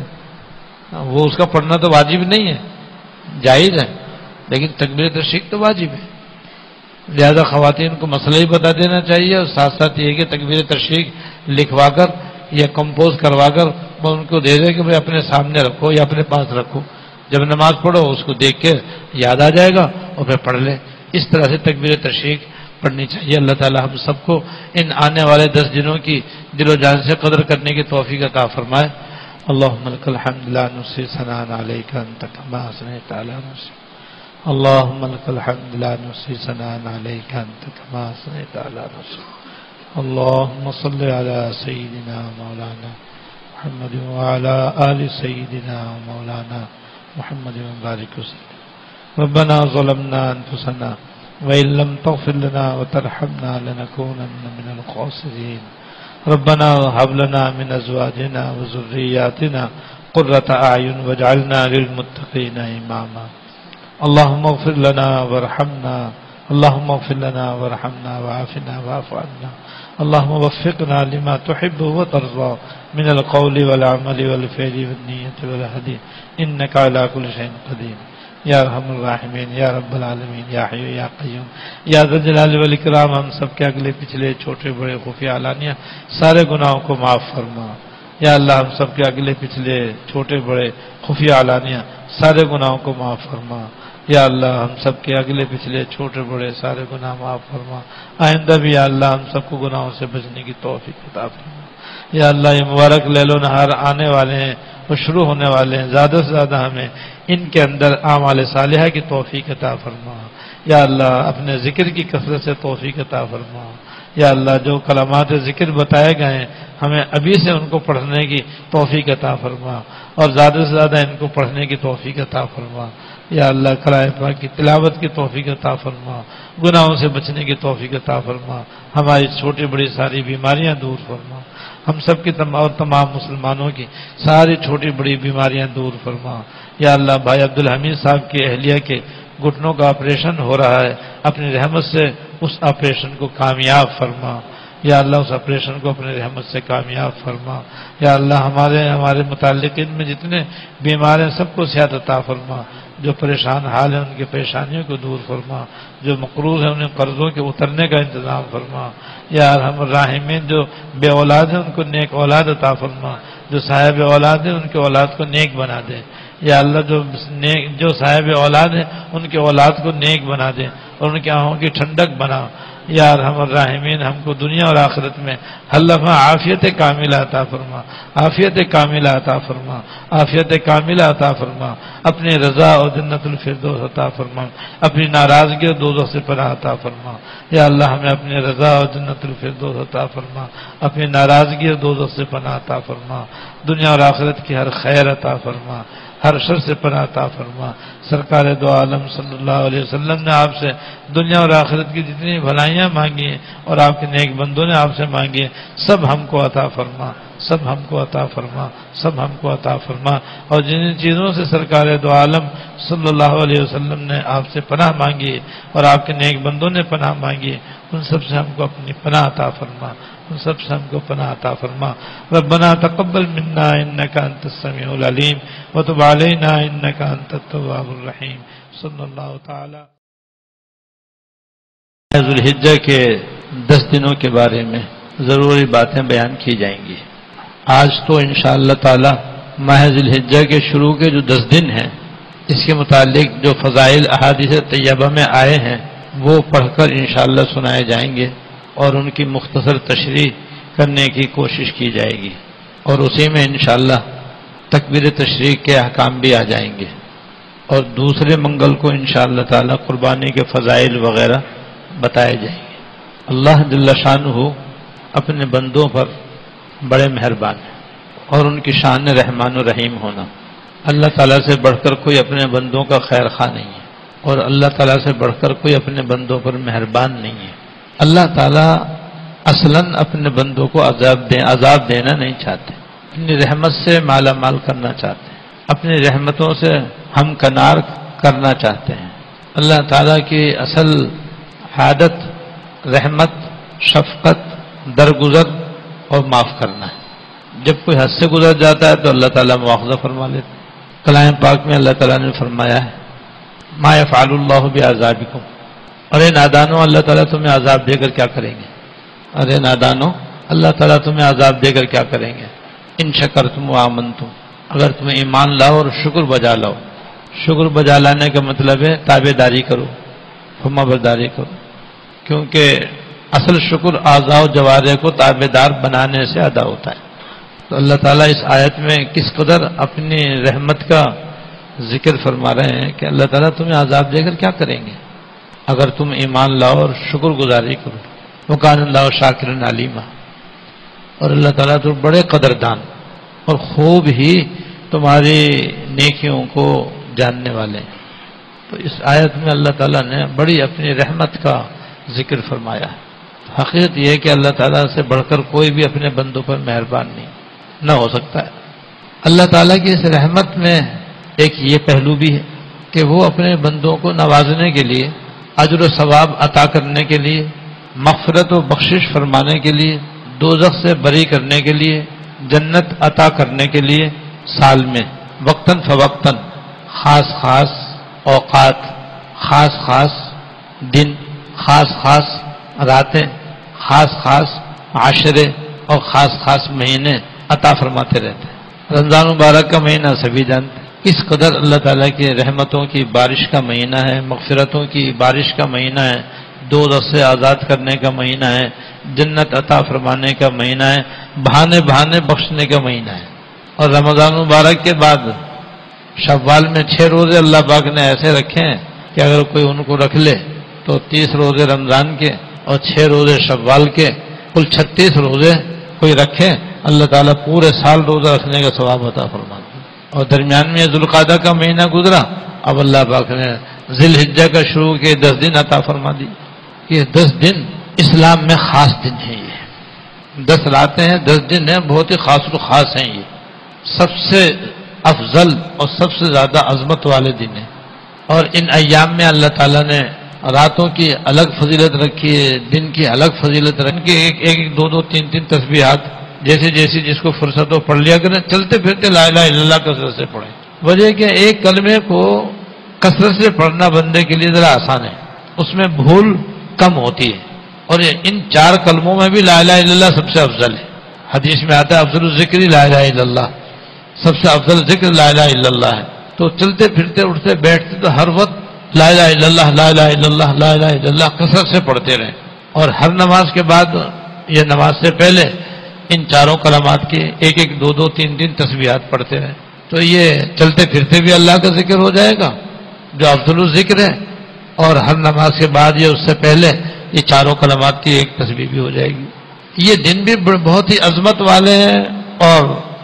Speaker 1: وہ اس کا پڑھنا تو واجب نہیں ہے، جائز ہے، لیکن تکبیر تشریق تو واجب ہے۔ لہذا خواتین کو مسئلہ ہی بتا دینا چاہیے، اور ساتھ ساتھ یہ کہ تکبیر تشریق لکھوا کر یا کمپوز کروا کر وہ ان کو دے دے کہ بھائی اپنے سامنے رکھو یا اپنے پاس رکھو، جب نماز پڑھو اس کو دیکھ کے یاد آ جائے گا اور پھر پڑھ لیں۔ اس طرح سے تکبیر تشریق پڑھنی چاہیے۔ اللہ تعالی ہم سب کو ان آنے والے دس دنوں کی دل و جان سے قدر کرنے کی توفیق عطا فرمائے۔ اللہم لک الحمد لا نحصی ثناء علیک انت کما اثنیت علی نفسک، اللہم لک الحمد لا نحصی ثناء علیک انت کما اثنیت علی نفسک، اللہم صل علی سیدنا مولانا محمد وعلی آل سیدنا مولانا محمد وبارک وسلم۔ ربنا ظلمنا انفسنا وإن لم تغفر لنا وترحمنا لنكونن من الخاسرين، ربنا هب لنا من أزواجنا وذرياتنا قرة أعين واجعلنا للمتقين إماما، اللهم اغفر لنا وارحمنا، اللهم اغفر لنا وارحمنا وعافنا واعف عنا، اللهم وفقنا لما تحب وترضى من القول والعمل والفعل والنية والهدي إنك على كل شيء قدير یا ارحم الراحمین، یا رب العالمین، یا حی یا قیوم، یا ذا الجلال والاکرام، ہم سب کے اگلے پچھلے چھوٹے بڑے خفیہ علانیہ سارے گناہوں کو معاف فرما۔ یا اللہ ہم سب کے اگلے پچھلے چھوٹے بڑے خفیہ علانیہ سارے گناہوں کو معاف فرما۔ یا اللہ ہم سب کے اگلے پچھلے چھوٹے بڑے سارے گناہ معاف فرما، آئندہ بھی یا اللہ ہم سب کو گناہوں سے بچنے کی توفیق عطا فرما۔ یا اللہ یہ مبارک لیل و نہار آنے والے ہیں اور شروع ہونے والے ہیں، زیادہ سے زیادہ ہمیں ان کے اندر اعمال صالحہ کی توفیق عطا فرما۔ یا اللہ اپنے ذکر کی کثرت سے توفیق عطا فرما، یا اللہ جو کلمات ذکر بتائے گئے ہیں ہمیں ابھی سے ان کو پڑھنے کی توفیق عطا فرما، اور زیادہ سے زیادہ ان کو پڑھنے کی توفیق عطا فرما، یا اللہ کلام پاک کی تلاوت کی توفیق عطا فرما، گناہوں سے بچنے کی توفیق عطا فرما، ہماری چھوٹی بڑی ساری بیماریاں دور فرما، ہم سب کی تمام اور تمام مسلمانوں کی ساری چھوٹی بڑی بیماریاں دور فرما، یا اللہ بھائی عبدالحمید صاحب کی اہلیہ کے گھٹنوں کا آپریشن ہو رہا ہے، اپنی رحمت سے اس آپریشن کو کامیاب فرما، یا اللہ اس آپریشن کو اپنے رحمت سے کامیاب فرما، یا اللہ ہمارے ہمارے متعلقین میں جتنے بیمار ہیں سب کو صحت عطا فرما، جو پریشان حال ہیں ان کی پریشانیوں کو دور فرما، جو مقروض ہیں انہیں قرضوں کے اترنے کا انتظام فرما، یا ارحم الراحمین جو بے اولاد ہیں ان کو نیک اولاد عطا فرما، جو صاحب اولاد ہیں ان کے اولاد کو نیک بنا دے، یا اللہ جو نیک جو صاحب اولاد ہیں ان کے اولاد کو نیک بنا دے اور ان کی آنکھوں کی ٹھنڈک بنا، یا ارحم الراحمین ہم کو دنیا اور آخرت میں ہر لمحہ عافیت کاملہ عطا فرما، عافیت کاملہ عطا فرما، عافیت کاملہ عطا فرما، اپنی رضا اور جنت الفردوس عطا فرما، اپنی ناراضگی اور دوزخ سے پناہ عطا فرما، یا اللہ ہمیں اپنی رضا اور جنت الفردوس عطا فرما، اپنی ناراضگی اور دوزخ سے پناہ عطا فرما، دنیا اور آخرت کی ہر خیر عطا فرما، ہر شر سے پناہ عطا فرما۔ سرکار دو عالم صلی اللہ علیہ وسلم نے آپ سے دنیا اور آخرت کی جتنی بھلائیاں مانگی ہیں اور آپ کے نیک بندوں نے آپ سے مانگی ہیں سب ہم کو عطا فرما، سب ہم کو عطا فرما، سب ہم کو عطا فرما، اور جن چیزوں سے سرکار دو عالم صلی اللہ علیہ وسلم نے آپ سے پناہ مانگی اور آپ کے نیک بندوں نے پناہ مانگی ان سب سے ہم کو اپنی پناہ عطا فرما، ان سب سے ہم کو پناہ عطا فرما۔ ربنا تقبل منا انک انت السمیع العلیم وتب علینا انک انت التواب الرحیم۔ صلی اللہ تعالی۔ ذو الحجہ کے دس دنوں کے بارے میں ضروری باتیں بیان کی جائیں گی۔ آج تو انشاءاللہ تعالی ماہ ذی الحجہ کے شروع کے جو دس دن ہیں اس کے متعلق جو فضائل احادیث طیبہ میں آئے ہیں وہ پڑھ کر انشاءاللہ سنائے جائیں گے اور ان کی مختصر تشریح کرنے کی کوشش کی جائے گی، اور اسی میں انشاءاللہ تکبیر تشریح کے احکام بھی آ جائیں گے، اور دوسرے منگل کو انشاءاللہ تعالی قربانی کے فضائل وغیرہ بتائے جائیں گے۔ اللہ جل شانہ اپنے بندوں پر بڑے مہربان ہیں اور ان کی شان رحمان و رحیم ہونا، اللہ تعالیٰ سے بڑھ کر کوئی اپنے بندوں کا خیر خواہ نہیں ہے، اور اللہ تعالیٰ سے بڑھ کر کوئی اپنے بندوں پر مہربان نہیں ہے۔ اللہ تعالیٰ اصلاً اپنے بندوں کو عذاب دیں عذاب دینا نہیں چاہتے، اپنی رحمت سے مالا مال کرنا چاہتے ہیں، اپنی رحمتوں سے ہم کنار کرنا چاہتے ہیں۔ اللہ تعالیٰ کی اصل عادت رحمت، شفقت، درگزر اور معاف کرنا ہے۔ جب کوئی حد سے گزر جاتا ہے تو اللہ تعالیٰ مواخذہ فرما لیتے ہیں۔ کلام پاک میں اللہ تعالیٰ نے فرمایا ہے ما یفعل اللہ بعذابکم، ارے نادانو اللہ تعالیٰ تمہیں عذاب دے کر کیا کریں گے، ارے نادانو اللہ تعالیٰ تمہیں عذاب دے کر کیا کریں گے، ان شکرتم و آمنتم، اگر تمہیں ایمان لاؤ اور شکر بجا لاؤ۔ شکر بجا لانے کا مطلب ہے تابع داری کرو، فرما برداری کرو، کیونکہ اصل شکر اعضاء و جوارح کو تابع دار بنانے سے ادا ہوتا ہے۔ تو اللہ تعالیٰ اس آیت میں کس قدر اپنی رحمت کا ذکر فرما رہے ہیں کہ اللہ تعالیٰ تمہیں عذاب دے کر کیا کریں گے اگر تم ایمان لاؤ اور شکر گزاری کرو۔ وکان اللہ شاکر علیما، اور اللہ تعالیٰ تو بڑے قدردان اور خوب ہی تمہاری نیکیوں کو جاننے والے ہیں۔ تو اس آیت میں اللہ تعالیٰ نے بڑی اپنی رحمت کا ذکر فرمایا ہے۔ حقیقت یہ ہے کہ اللہ تعالیٰ سے بڑھ کر کوئی بھی اپنے بندوں پر مہربان نہیں نہ ہو سکتا ہے۔ اللہ تعالیٰ کی اس رحمت میں ایک یہ پہلو بھی ہے کہ وہ اپنے بندوں کو نوازنے کے لیے، اجر و ثواب عطا کرنے کے لیے، مغفرت و بخشش فرمانے کے لیے، دوزخ سے بری کرنے کے لیے، جنت عطا کرنے کے لیے سال میں وقتاً فوقتاً خاص خاص اوقات، خاص خاص دن، خاص خاص راتیں، خاص خاص عاشرے اور خاص خاص مہینے عطا فرماتے رہتے ہیں۔ رمضان مبارک کا مہینہ سبھی جانتے ہیں کس قدر اللہ تعالیٰ کی رحمتوں کی بارش کا مہینہ ہے، مغفرتوں کی بارش کا مہینہ ہے، دوزخ سے آزاد کرنے کا مہینہ ہے، جنت عطا فرمانے کا مہینہ ہے، بہانے بہانے بخشنے کا مہینہ ہے۔ اور رمضان مبارک کے بعد شوال میں چھ روزے اللہ پاک نے ایسے رکھے ہیں کہ اگر کوئی ان کو رکھ لے تو تیس روزے رمضان کے اور چھ روزے شوال کے کل چھتیس روزے کوئی رکھے، اللہ تعالیٰ پورے سال روزہ رکھنے کا ثواب عطا فرما دے۔ اور درمیان میں ذو القعدہ کا مہینہ گزرا، اب اللہ پاک نے ذی الحجہ کا شروع کے دس دن عطا فرما دی۔ یہ دس دن اسلام میں خاص دن ہیں، یہ دس راتیں ہیں، دس دن ہیں، بہت ہی خاص و خاص ہیں، یہ سب سے افضل اور سب سے زیادہ عظمت والے دن ہیں۔ اور ان ایام میں اللہ تعالیٰ نے راتوں کی الگ فضیلت رکھی ہے، دن کی الگ فضیلت رکھی ہے، ایک ایک دو دو تین تین تسبیحات جیسے جیسی جس کو فرصت ہو پڑھ لیا کریں، چلتے پھرتے لا الہ الا اللہ کثرت سے پڑھیں۔ وجہ کہ ایک کلمے کو کثرت سے پڑھنا بندے کے لیے ذرا آسان ہے، اس میں بھول کم ہوتی ہے، اور ان چار کلموں میں بھی لا الہ الا اللہ سب سے افضل ہے۔ حدیث میں آتا ہے افضل الذکر لا الہ الا اللہ، سب سے افضل ذکر لا الہ الا اللہ ہے۔ تو چلتے پھرتے اٹھتے بیٹھتے تو ہر وقت لا الہ الا اللہ لا الہ الا اللہ لا الہ الا اللہ کثرت سے پڑھتے رہیں، اور ہر نماز کے بعد یا نماز سے پہلے ان چاروں کلمات کی ایک ایک دو دو تین تین تسبیحات پڑھتے رہیں، تو یہ چلتے پھرتے بھی اللہ کا ذکر ہو جائے گا جو افضل الذکر ہے، اور ہر نماز کے بعد یا اس سے پہلے یہ چاروں کلمات کی ایک تسبیح بھی ہو جائے گی۔ یہ دن بھی بہت ہی عظمت والے ہیں اور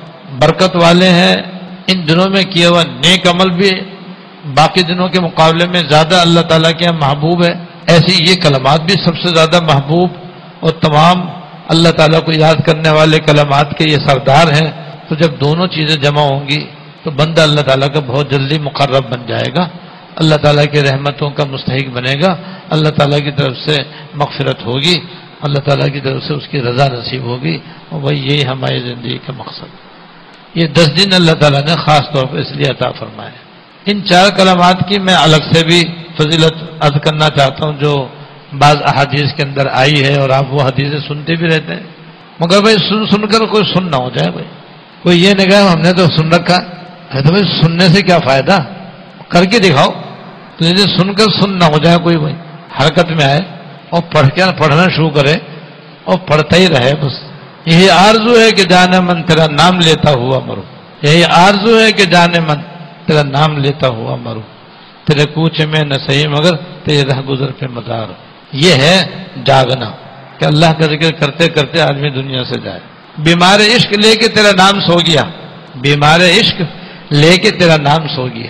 Speaker 1: برکت والے ہیں۔ ان دنوں میں کیا ہوا نیک عمل بھی باقی دنوں کے مقابلے میں زیادہ اللہ تعالیٰ کے یہاں محبوب ہے، ایسی یہ کلمات بھی سب سے زیادہ محبوب اور تمام اللہ تعالیٰ کو یاد کرنے والے کلمات کے یہ سردار ہیں۔ تو جب دونوں چیزیں جمع ہوں گی تو بندہ اللہ تعالیٰ کا بہت جلدی مقرب بن جائے گا، اللہ تعالیٰ کی رحمتوں کا مستحق بنے گا، اللہ تعالیٰ کی طرف سے مغفرت ہوگی، اللہ تعالیٰ کی طرف سے اس کی رضا نصیب ہوگی، اور وہی یہی ہماری زندگی کا مقصد ہے۔ یہ دس دن اللہ تعالیٰ نے خاص طور پر اس لیے عطا فرمائے۔ ان چار کلمات کی میں الگ سے بھی فضیلت عرض کرنا چاہتا ہوں جو بعض احادیث کے اندر آئی ہے، اور آپ وہ حدیثیں سنتے بھی رہتے ہیں، مگر بھائی سن سن کر کوئی سن نہ ہو جائے، بھائی کوئی یہ نہیں کہا ہم نے تو سن رکھا ہے، تو بھائی سننے سے کیا فائدہ، کر کے دکھاؤ۔ تو یہ سن کر سن نہ ہو جائے، کوئی بھائی حرکت میں آئے اور پڑھ کے پڑھنا شروع کرے اور پڑھتا ہی رہے بس۔ یہی آرزو ہے کہ جانے من تیرا نام لیتا ہوا مرو، یہی آرزو ہے کہ جانے من تیرا نام لیتا ہوا مرو، تیرے کوچے میں نہ صحیح مگر تیرے رہ گزر پہ مدار۔ یہ ہے جاگنا کہ اللہ کا ذکر کرتے کرتے آدمی دنیا سے جائے۔ بیمار عشق لے کے تیرا نام سو گیا، بیمار عشق لے کے تیرا نام سو گیا،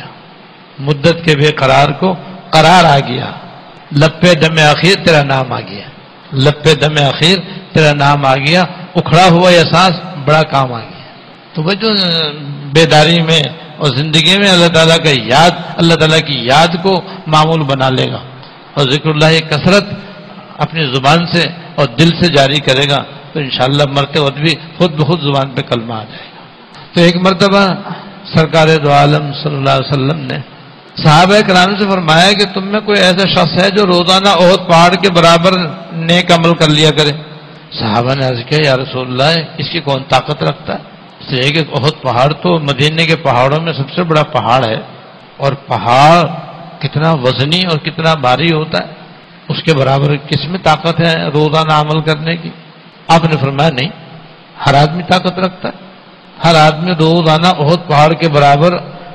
Speaker 1: مدت کے بے قرار کو قرار آ گیا، لپے دم اخیر تیرا نام آ گیا، لپے دم اخیر تیرا نام آ گیا، اکھڑا ہوا احساس بڑا کام آ گیا۔ تو وہ جو بیداری میں اور زندگی میں اللہ تعالیٰ کا یاد، اللہ تعالیٰ کی یاد کو معمول بنا لے گا اور ذکر اللہ کثرت اپنی زبان سے اور دل سے جاری کرے گا، تو انشاءاللہ مرتے وقت بھی خود بخود زبان پہ کلمہ آ جائے گا۔ تو ایک مرتبہ سرکار دو عالم صلی اللہ علیہ وسلم نے صحابہ کرام سے فرمایا کہ تم میں کوئی ایسا شخص ہے جو روزانہ احد پہاڑ کے برابر نیک عمل کر لیا کرے؟ صحابہ نے عرض کیا یا رسول اللہ اس کی کون طاقت رکھتا ہے؟ اس لیے کہ احد پہاڑ تو مدینے کے پہاڑوں میں سب سے بڑا پہاڑ ہے، اور پہاڑ کتنا وزنی اور کتنا بھاری ہوتا ہے، اس کے برابر کس میں طاقت ہے روزانہ عمل کرنے کی؟ آپ نے فرمایا نہیں، ہر آدمی طاقت رکھتا ہے، ہر آدمی روزانہ احد پہاڑ کے برابر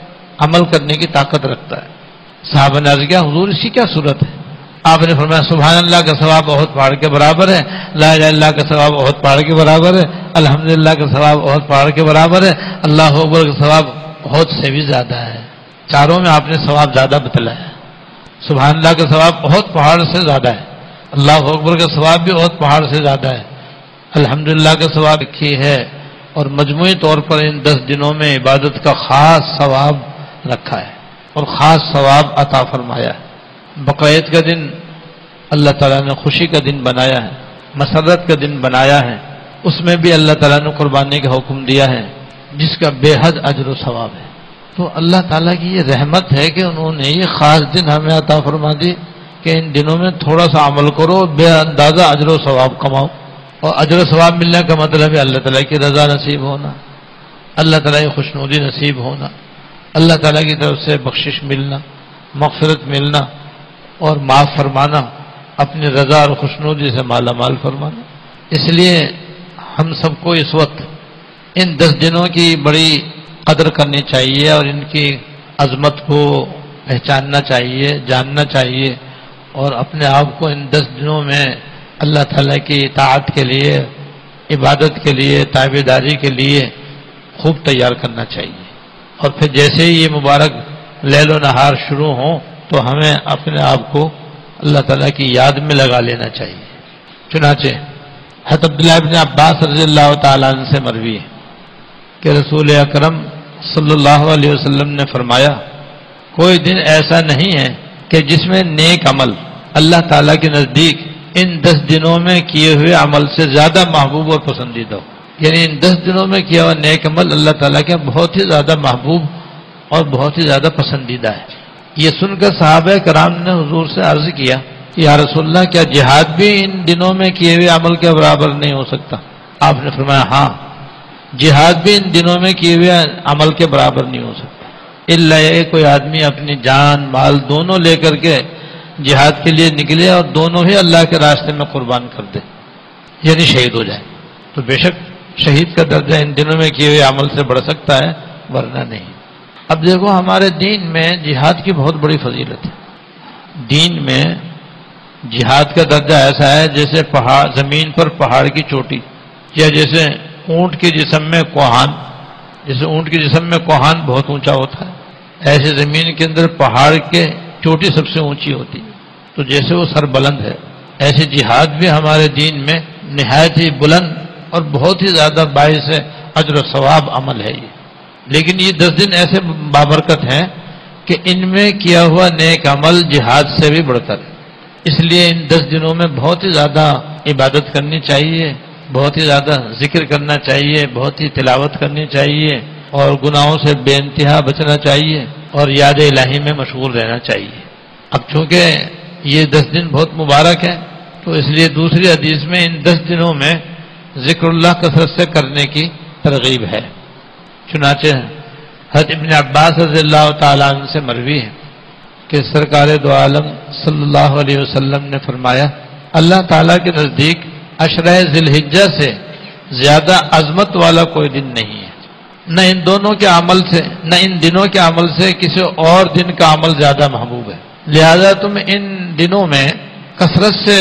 Speaker 1: عمل کرنے کی طاقت رکھتا ہے۔ صحابہ نے عرض کیا حضور اس کی کیا صورت ہے؟ آپ نے فرمایا سبحان اللہ کا ثواب احد پہاڑ کے برابر ہے، لا الہ الا اللہ کا ثواب احد پہاڑ کے برابر ہے، الحمدللہ کا ثواب احد پہاڑ کے برابر ہے، اللہ اکبر کا ثواب احد سے بھی زیادہ ہے۔ چاروں میں آپ نے ثواب زیادہ بتلایا ہے۔ سبحان اللہ کا ثواب احد پہاڑ سے زیادہ ہے، اللہ اکبر کا ثواب بھی احد پہاڑ سے زیادہ ہے، الحمدللہ کا ثواب لکھی ہے، اور مجموعی طور پر ان دس دنوں میں عبادت کا خاص ثواب رکھا ہے اور خاص ثواب عطا فرمایا ہے۔ بقرعید کا دن اللہ تعالیٰ نے خوشی کا دن بنایا ہے، مسرت کا دن بنایا ہے، اس میں بھی اللہ تعالیٰ نے قربانی کا حکم دیا ہے جس کا بے حد اجر و ثواب ہے۔ تو اللہ تعالیٰ کی یہ رحمت ہے کہ انہوں نے یہ خاص دن ہمیں عطا فرما دی کہ ان دنوں میں تھوڑا سا عمل کرو، بے اندازہ اجر و ثواب کماؤ، اور اجر و ثواب ملنے کا مطلب ہے اللہ تعالیٰ کی رضا نصیب ہونا، اللہ تعالیٰ کی خوشنودی نصیب ہونا، اللہ تعالیٰ کی طرف سے بخشش ملنا، مغفرت ملنا اور معاف فرمانا، اپنی رضا اور خوشنودی سے مالا مال فرمانا۔ اس لیے ہم سب کو اس وقت ان دس دنوں کی بڑی قدر کرنی چاہیے اور ان کی عظمت کو پہچاننا چاہیے، جاننا چاہیے، اور اپنے آپ کو ان دس دنوں میں اللہ تعالیٰ کی اطاعت کے لیے، عبادت کے لیے، تابعداری کے لیے خوب تیار کرنا چاہیے۔ اور پھر جیسے ہی یہ مبارک لیل و نہار شروع ہوں تو ہمیں اپنے آپ کو اللہ تعالیٰ کی یاد میں لگا لینا چاہیے۔ چنانچہ حضرت عبداللہ ابن عباس رضی اللہ تعالیٰ عنہ سے مروی ہے کہ رسول اکرم صلی اللہ علیہ وسلم نے فرمایا، کوئی دن ایسا نہیں ہے کہ جس میں نیک عمل اللہ تعالیٰ کے نزدیک ان دس دنوں میں کیے ہوئے عمل سے زیادہ محبوب اور پسندیدہ ہو۔ یعنی ان دس دنوں میں کیا ہوا نیک عمل اللہ تعالیٰ کے بہت ہی زیادہ محبوب اور بہت ہی زیادہ پسندیدہ ہے۔ یہ سن کر صحابہ کرام نے حضور سے عرض کیا کہ یا رسول اللہ، کیا جہاد بھی ان دنوں میں کیے ہوئے عمل کے برابر نہیں ہو سکتا؟ آپ نے فرمایا ہاں، جہاد بھی ان دنوں میں کیے ہوئے عمل کے برابر نہیں ہو سکتا، الا یہ کوئی آدمی اپنی جان مال دونوں لے کر کے جہاد کے لیے نکلے اور دونوں ہی اللہ کے راستے میں قربان کر دے، یعنی شہید ہو جائے۔ تو بے شک شہید کا درجہ ان دنوں میں کیے ہوئے عمل سے بڑھ سکتا ہے، ورنہ نہیں۔ اب دیکھو، ہمارے دین میں جہاد کی بہت بڑی فضیلت ہے۔ دین میں جہاد کا درجہ ایسا ہے جیسے پہاڑ، زمین پر پہاڑ کی چوٹی، یا جیسے اونٹ کے جسم میں کوہان، جیسے اونٹ کے جسم میں کوہان بہت اونچا ہوتا ہے، ایسے زمین کے اندر پہاڑ کے چوٹی سب سے اونچی ہوتی ہے۔ تو جیسے وہ سر بلند ہے، ایسے جہاد بھی ہمارے دین میں نہایت ہی بلند اور بہت ہی زیادہ باعث اجر و ثواب عمل ہے یہ۔ لیکن یہ دس دن ایسے بابرکت ہیں کہ ان میں کیا ہوا نیک عمل جہاد سے بھی بڑھ کر، اس لیے ان دس دنوں میں بہت ہی زیادہ عبادت کرنی چاہیے، بہت ہی زیادہ ذکر کرنا چاہیے، بہت ہی تلاوت کرنی چاہیے، اور گناہوں سے بے انتہا بچنا چاہیے، اور یاد الہی میں مشغول رہنا چاہیے۔ اب چونکہ یہ دس دن بہت مبارک ہیں، تو اس لیے دوسری حدیث میں ان دس دنوں میں ذکر اللہ کثرت سے کرنے کی ترغیب ہے۔ چنانچہ حضرت ابن عباس رضی اللہ تعالیٰ عنہ سے مروی ہے کہ سرکار دو عالم صلی اللہ علیہ وسلم نے فرمایا، اللہ تعالیٰ کے نزدیک عشرہ ذی الحجہ سے زیادہ عظمت والا کوئی دن نہیں ہے، نہ ان دونوں کے عمل سے، نہ ان دنوں کے عمل سے کسی اور دن کا عمل زیادہ محبوب ہے۔ لہذا تم ان دنوں میں کثرت سے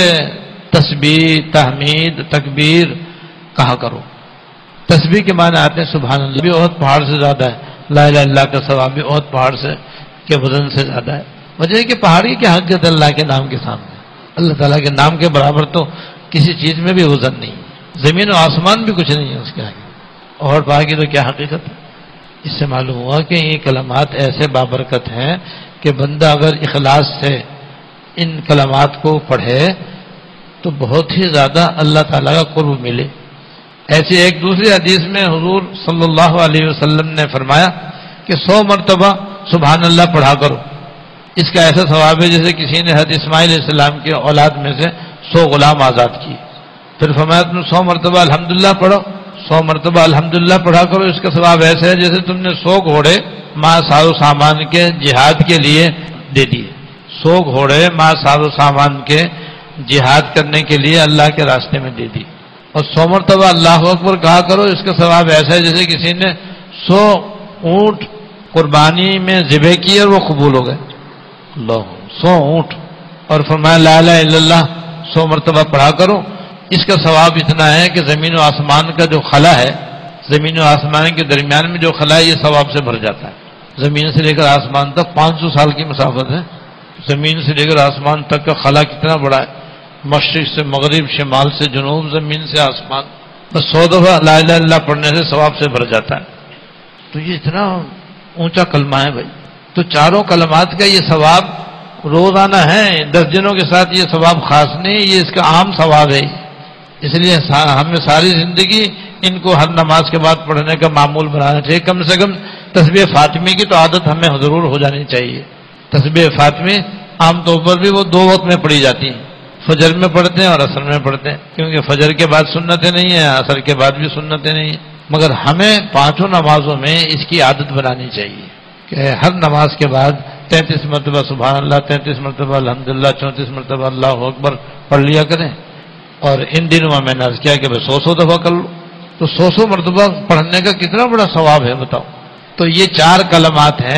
Speaker 1: تسبیح، تحمید، تکبیر کہا کرو۔ تسبیح کے معنی آتے ہیں سبحان اللہ بھی بہت پہاڑ سے زیادہ ہے، لا الہ الا اللہ کا ثواب بھی بہت پہاڑ سے کے وزن سے زیادہ ہے۔ وجہ ہے کہ پہاڑی کے حقیقت اللہ کے نام کے سامنے، اللہ تعالیٰ کے نام کے برابر تو کسی چیز میں بھی وزن نہیں، زمین و آسمان بھی کچھ نہیں ہے اس کے آگے، اور باقی تو کیا حقیقت ہے۔ اس سے معلوم ہوا کہ یہ کلمات ایسے بابرکت ہیں کہ بندہ اگر اخلاص سے ان کلمات کو پڑھے تو بہت ہی زیادہ اللہ تعالیٰ کا قرب ملے۔ ایسی ایک دوسری حدیث میں حضور صلی اللہ علیہ وسلم نے فرمایا کہ سو مرتبہ سبحان اللہ پڑھا کرو، اس کا ایسا ثواب ہے جیسے کسی نے حضرت اسماعیل علیہ السلام کی اولاد میں سے سو غلام آزاد کیے۔ پھر فرمایا تم سو مرتبہ الحمدللہ پڑھو، سو مرتبہ الحمدللہ پڑھا کرو، اس کا ثواب ایسا ہے جیسے تم نے سو گھوڑے ماں ساز و سامان کے جہاد کے لیے دے دیے، سو گھوڑے ماں ساز و سامان کے جہاد کرنے کے لیے اللہ کے راستے میں دے دی۔ اور سو مرتبہ اللہ اکبر کہا کرو، اس کا ثواب ایسا ہے جیسے کسی نے سو اونٹ قربانی میں ذبح کیے اور وہ قبول ہو گئے، اللہ سو اونٹ۔ اور فرمایا لا الہ الا اللہ سو مرتبہ پڑھا کرو، اس کا ثواب اتنا ہے کہ زمین و آسمان کا جو خلا ہے، زمین و آسمان کے درمیان میں جو خلا ہے یہ ثواب سے بھر جاتا ہے۔ زمین سے لے کر آسمان تک پانچ سو سال کی مسافت ہے، زمین سے لے کر آسمان تک کا خلا کتنا بڑا ہے، مشرق سے مغرب، شمال سے جنوب، زمین سے آسمان، بس سو دفعہ لا الہ الا اللہ پڑھنے سے ثواب سے بھر جاتا ہے۔ تو یہ اتنا اونچا کلمہ ہے بھائی، تو چاروں کلمات کا یہ ثواب روزانہ ہے، دس دنوں کے ساتھ یہ ثواب خاص نہیں، یہ اس کا عام ثواب ہے۔ اس لیے ہمیں ساری زندگی ان کو ہر نماز کے بعد پڑھنے کا معمول بنانا چاہیے، کم سے کم تسبیح فاطمی کی تو عادت ہمیں ضرور ہو جانی چاہیے۔ تسبیح فاطمی عام طور پر بھی وہ دو وقت میں پڑھی جاتی ہیں، فجر میں پڑھتے ہیں اور عصر میں پڑھتے ہیں، کیونکہ فجر کے بعد سنتیں نہیں ہیں، عصر کے بعد بھی سنتیں نہیں ہیں، مگر ہمیں پانچوں نمازوں میں اس کی عادت بنانی چاہیے کہ ہر نماز کے بعد تینتیس مرتبہ سبحان اللہ، تینتیس مرتبہ الحمدللہ، چونتیس مرتبہ اللہ اکبر پڑھ لیا کریں۔ اور ان دنوں میں میں نے عرض کیا کہ سو سو دفعہ کر لو، تو سو سو مرتبہ پڑھنے کا کتنا بڑا ثواب ہے بتاؤ۔ تو یہ چار کلمات ہیں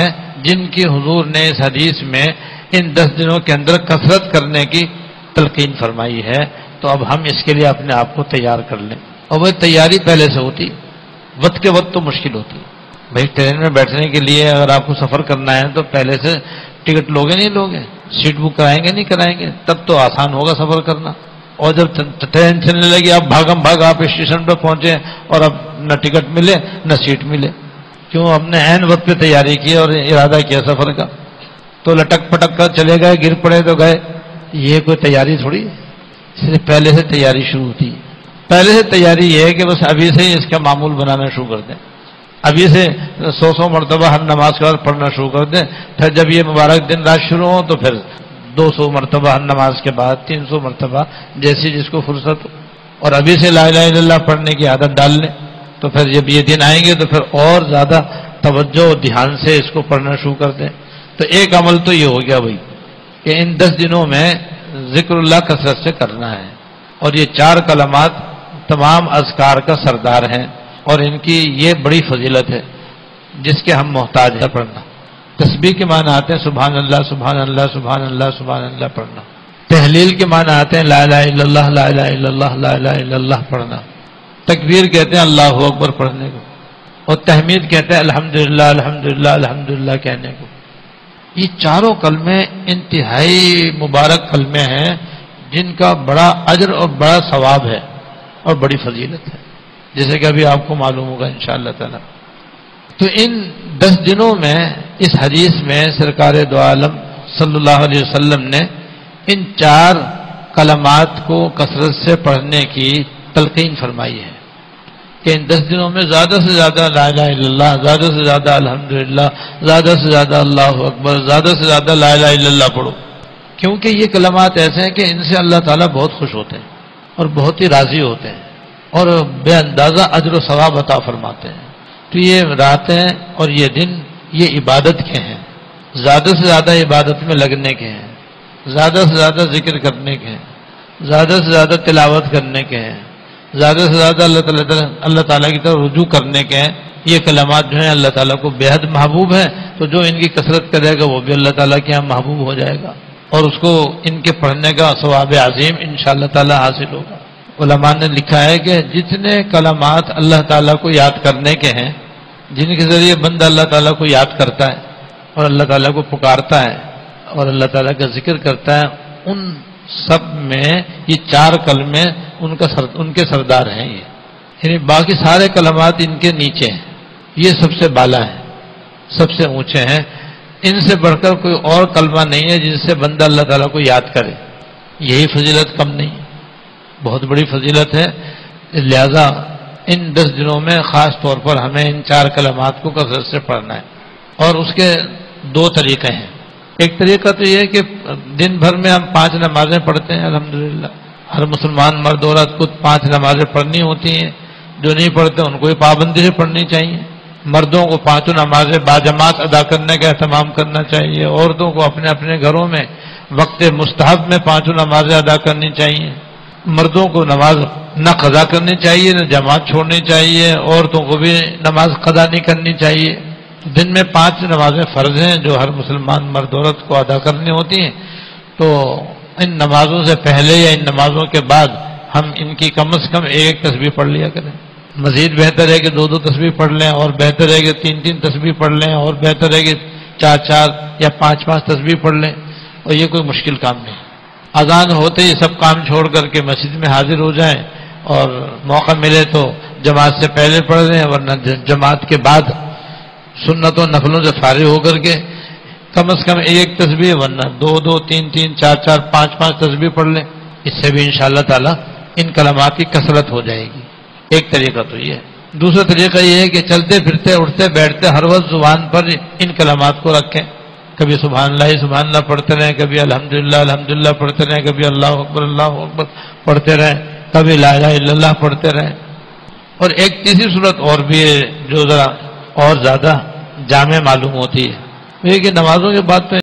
Speaker 1: جن کی حضور نے اس حدیث میں ان دس دنوں کے اندر کثرت کرنے کی تلقین فرمائی ہے، تو اب ہم اس کے لیے اپنے آپ کو تیار کر لیں۔ اور وہ تیاری پہلے سے ہوتی، وقت کے وقت تو مشکل ہوتی۔ بھائی ٹرین میں بیٹھنے کے لیے اگر آپ کو سفر کرنا ہے تو پہلے سے ٹکٹ لوگے نہیں لوگے، سیٹ بک کرائیں گے نہیں کرائیں گے، تب تو آسان ہوگا سفر کرنا۔ اور جب ٹرین چلنے لگی اب بھاگم بھاگ آپ اسٹیشن پہ پہنچے اور اب نہ ٹکٹ ملے نہ سیٹ ملے، کیوں؟ ہم نے عین وقت پہ تیاری کی اور ارادہ کیا سفر کا، تو لٹک پٹک کر چلے گئے، گر پڑے تو گئے، یہ کوئی تیاری تھوڑی ہے۔ اس لیے پہلے سے تیاری شروع ہوتی ہے۔ پہلے سے تیاری یہ ہے کہ بس ابھی سے ہی اس کا معمول بنانا شروع کر دیں، ابھی سے سو سو مرتبہ ہر نماز کے بعد پڑھنا شروع کر دیں، پھر جب یہ مبارک دن رات شروع ہو تو پھر دو سو مرتبہ ہر نماز کے بعد، تین سو مرتبہ، جیسی جس کو فرصت ہو، اور ابھی سے لا الہ الا اللہ پڑھنے کی عادت ڈال لیں، تو پھر جب یہ دن آئیں گے تو پھر اور زیادہ توجہ اور دھیان سے اس کو پڑھنا شروع کر دیں۔ تو ایک عمل تو یہ ہو گیا بھائی کہ ان دس دنوں میں ذکر اللہ کثرت سے کرنا ہے، اور یہ چار کلمات تمام اذکار کا سردار ہیں، اور ان کی یہ بڑی فضیلت ہے جس کے ہم محتاج ہیں پڑھنا۔ تسبیح کے معنی آتے ہیں سبحان اللہ سبحان اللہ سبحان اللہ سبحان اللہ پڑھنا۔ تحلیل کے معنی آتے ہیں لا الہ الا اللہ لا الہ الا اللہ لا الہ الا اللہ پڑھنا۔ تکبیر کہتے ہیں اللہ اکبر پڑھنے کو، اور تحمید کہتے ہیں الحمدللہ الحمدللہ الحمدللہ کہنے کو۔ یہ چاروں کلمے انتہائی مبارک کلمے ہیں جن کا بڑا اجر اور بڑا ثواب ہے اور بڑی فضیلت ہے، جیسے کہ ابھی آپ کو معلوم ہوگا انشاءاللہ تعالی۔ تو ان دس دنوں میں اس حدیث میں سرکار دو عالم صلی اللہ علیہ وسلم نے ان چار کلمات کو کثرت سے پڑھنے کی تلقین فرمائی ہے کہ ان دس دنوں میں زیادہ سے زیادہ لا الہ الا اللہ، زیادہ سے زیادہ الحمدللہ، زیادہ سے زیادہ اللہ اکبر، زیادہ سے زیادہ لا الہ الا اللہ پڑھو، کیونکہ یہ کلمات ایسے ہیں کہ ان سے اللہ تعالیٰ بہت خوش ہوتے ہیں اور بہت ہی راضی ہوتے ہیں اور بے اندازہ اجر و ثواب عطا فرماتے ہیں۔ تو یہ راتیں اور یہ دن یہ عبادت کے ہیں، زیادہ سے زیادہ عبادت میں لگنے کے ہیں، زیادہ سے زیادہ ذکر کرنے کے ہیں، زیادہ سے زیادہ تلاوت کرنے کے ہیں، زیادہ سے زیادہ اللہ تعالیٰ اللہ تعالیٰ کی طرف رجوع کرنے کے ہیں۔ یہ کلمات جو ہیں اللہ تعالیٰ کو بے حد محبوب ہیں، تو جو ان کی کثرت کرے گا وہ بھی اللہ تعالیٰ کے یہاں محبوب ہو جائے گا اور اس کو ان کے پڑھنے کا ثواب عظیم انشاءاللہ تعالیٰ حاصل ہوگا۔ علماء نے لکھا ہے کہ جتنے کلمات اللہ تعالیٰ کو یاد کرنے کے ہیں، جن کے ذریعے بندہ اللہ تعالیٰ کو یاد کرتا ہے اور اللہ تعالیٰ کو پکارتا ہے اور اللہ تعالیٰ کا ذکر کرتا ہے، ان سب میں یہ چار کلمے ان کا سر ان کے سردار ہیں۔ یہ یعنی باقی سارے کلمات ان کے نیچے ہیں، یہ سب سے بالا ہیں، سب سے اونچے ہیں، ان سے بڑھ کر کوئی اور کلمہ نہیں ہے جس سے بندہ اللہ تعالیٰ کو یاد کرے۔ یہی فضیلت کم نہیں ہے، بہت بڑی فضیلت ہے۔ لہذا ان دس دنوں میں خاص طور پر ہمیں ان چار کلمات کو کثرت سے پڑھنا ہے، اور اس کے دو طریقے ہیں۔ ایک طریقہ تو یہ ہے کہ دن بھر میں ہم پانچ نمازیں پڑھتے ہیں، الحمدللہ ہر مسلمان مرد عورت کو پانچ نمازیں پڑھنی ہوتی ہیں، جو نہیں پڑھتے ان کو بھی پابندی سے پڑھنی چاہیے۔ مردوں کو پانچوں نمازیں باجماعت ادا کرنے کا اہتمام کرنا چاہیے، عورتوں کو اپنے اپنے گھروں میں وقت مستحب میں پانچوں نمازیں ادا کرنی چاہیے، مردوں کو نماز نہ قضا کرنی چاہیے نہ جماعت چھوڑنی چاہیے، عورتوں کو بھی نماز قضا نہیں کرنی چاہیے۔ دن میں پانچ نمازیں فرض ہیں جو ہر مسلمان مرد عورت کو ادا کرنی ہوتی ہیں، تو ان نمازوں سے پہلے یا ان نمازوں کے بعد ہم ان کی کم از کم ایک ایک تسبیح پڑھ لیا کریں۔ مزید بہتر ہے کہ دو دو تسبیح پڑھ لیں، اور بہتر ہے کہ تین تین تسبیح پڑھ لیں، اور بہتر ہے کہ چار چار یا پانچ پانچ تسبیح پڑھ لیں، اور یہ کوئی مشکل کام نہیں۔ اذان ہوتے ہی سب کام چھوڑ کر کے مسجد میں حاضر ہو جائیں، اور موقع ملے تو جماعت سے پہلے پڑھ لیں، ورنہ جماعت کے بعد سنتوں نفلوں سے فارغ ہو کر کے کم از کم ایک تسبیح، ورنہ دو دو تین تین چار چار پانچ پانچ تسبیح پڑھ لیں۔ اس سے بھی انشاءاللہ تعالیٰ ان کلمات کی کثرت ہو جائے گی۔ ایک طریقہ تو یہ ہے۔ دوسرا طریقہ یہ ہے کہ چلتے پھرتے اٹھتے بیٹھتے ہر وقت زبان پر ان کلمات کو رکھیں، کبھی سبحان اللہ سبحان اللہ پڑھتے رہیں، کبھی الحمدللہ الحمدللہ پڑھتے رہیں، کبھی اللہ اکبر اللہ اکبر پڑھتے رہیں، کبھی لا الہ الا اللہ پڑھتے رہیں۔ اور ایک تیسری صورت اور بھی ہے جو ذرا اور زیادہ جامع معلوم ہوتی ہے، یہ کہ نمازوں کے بعد تو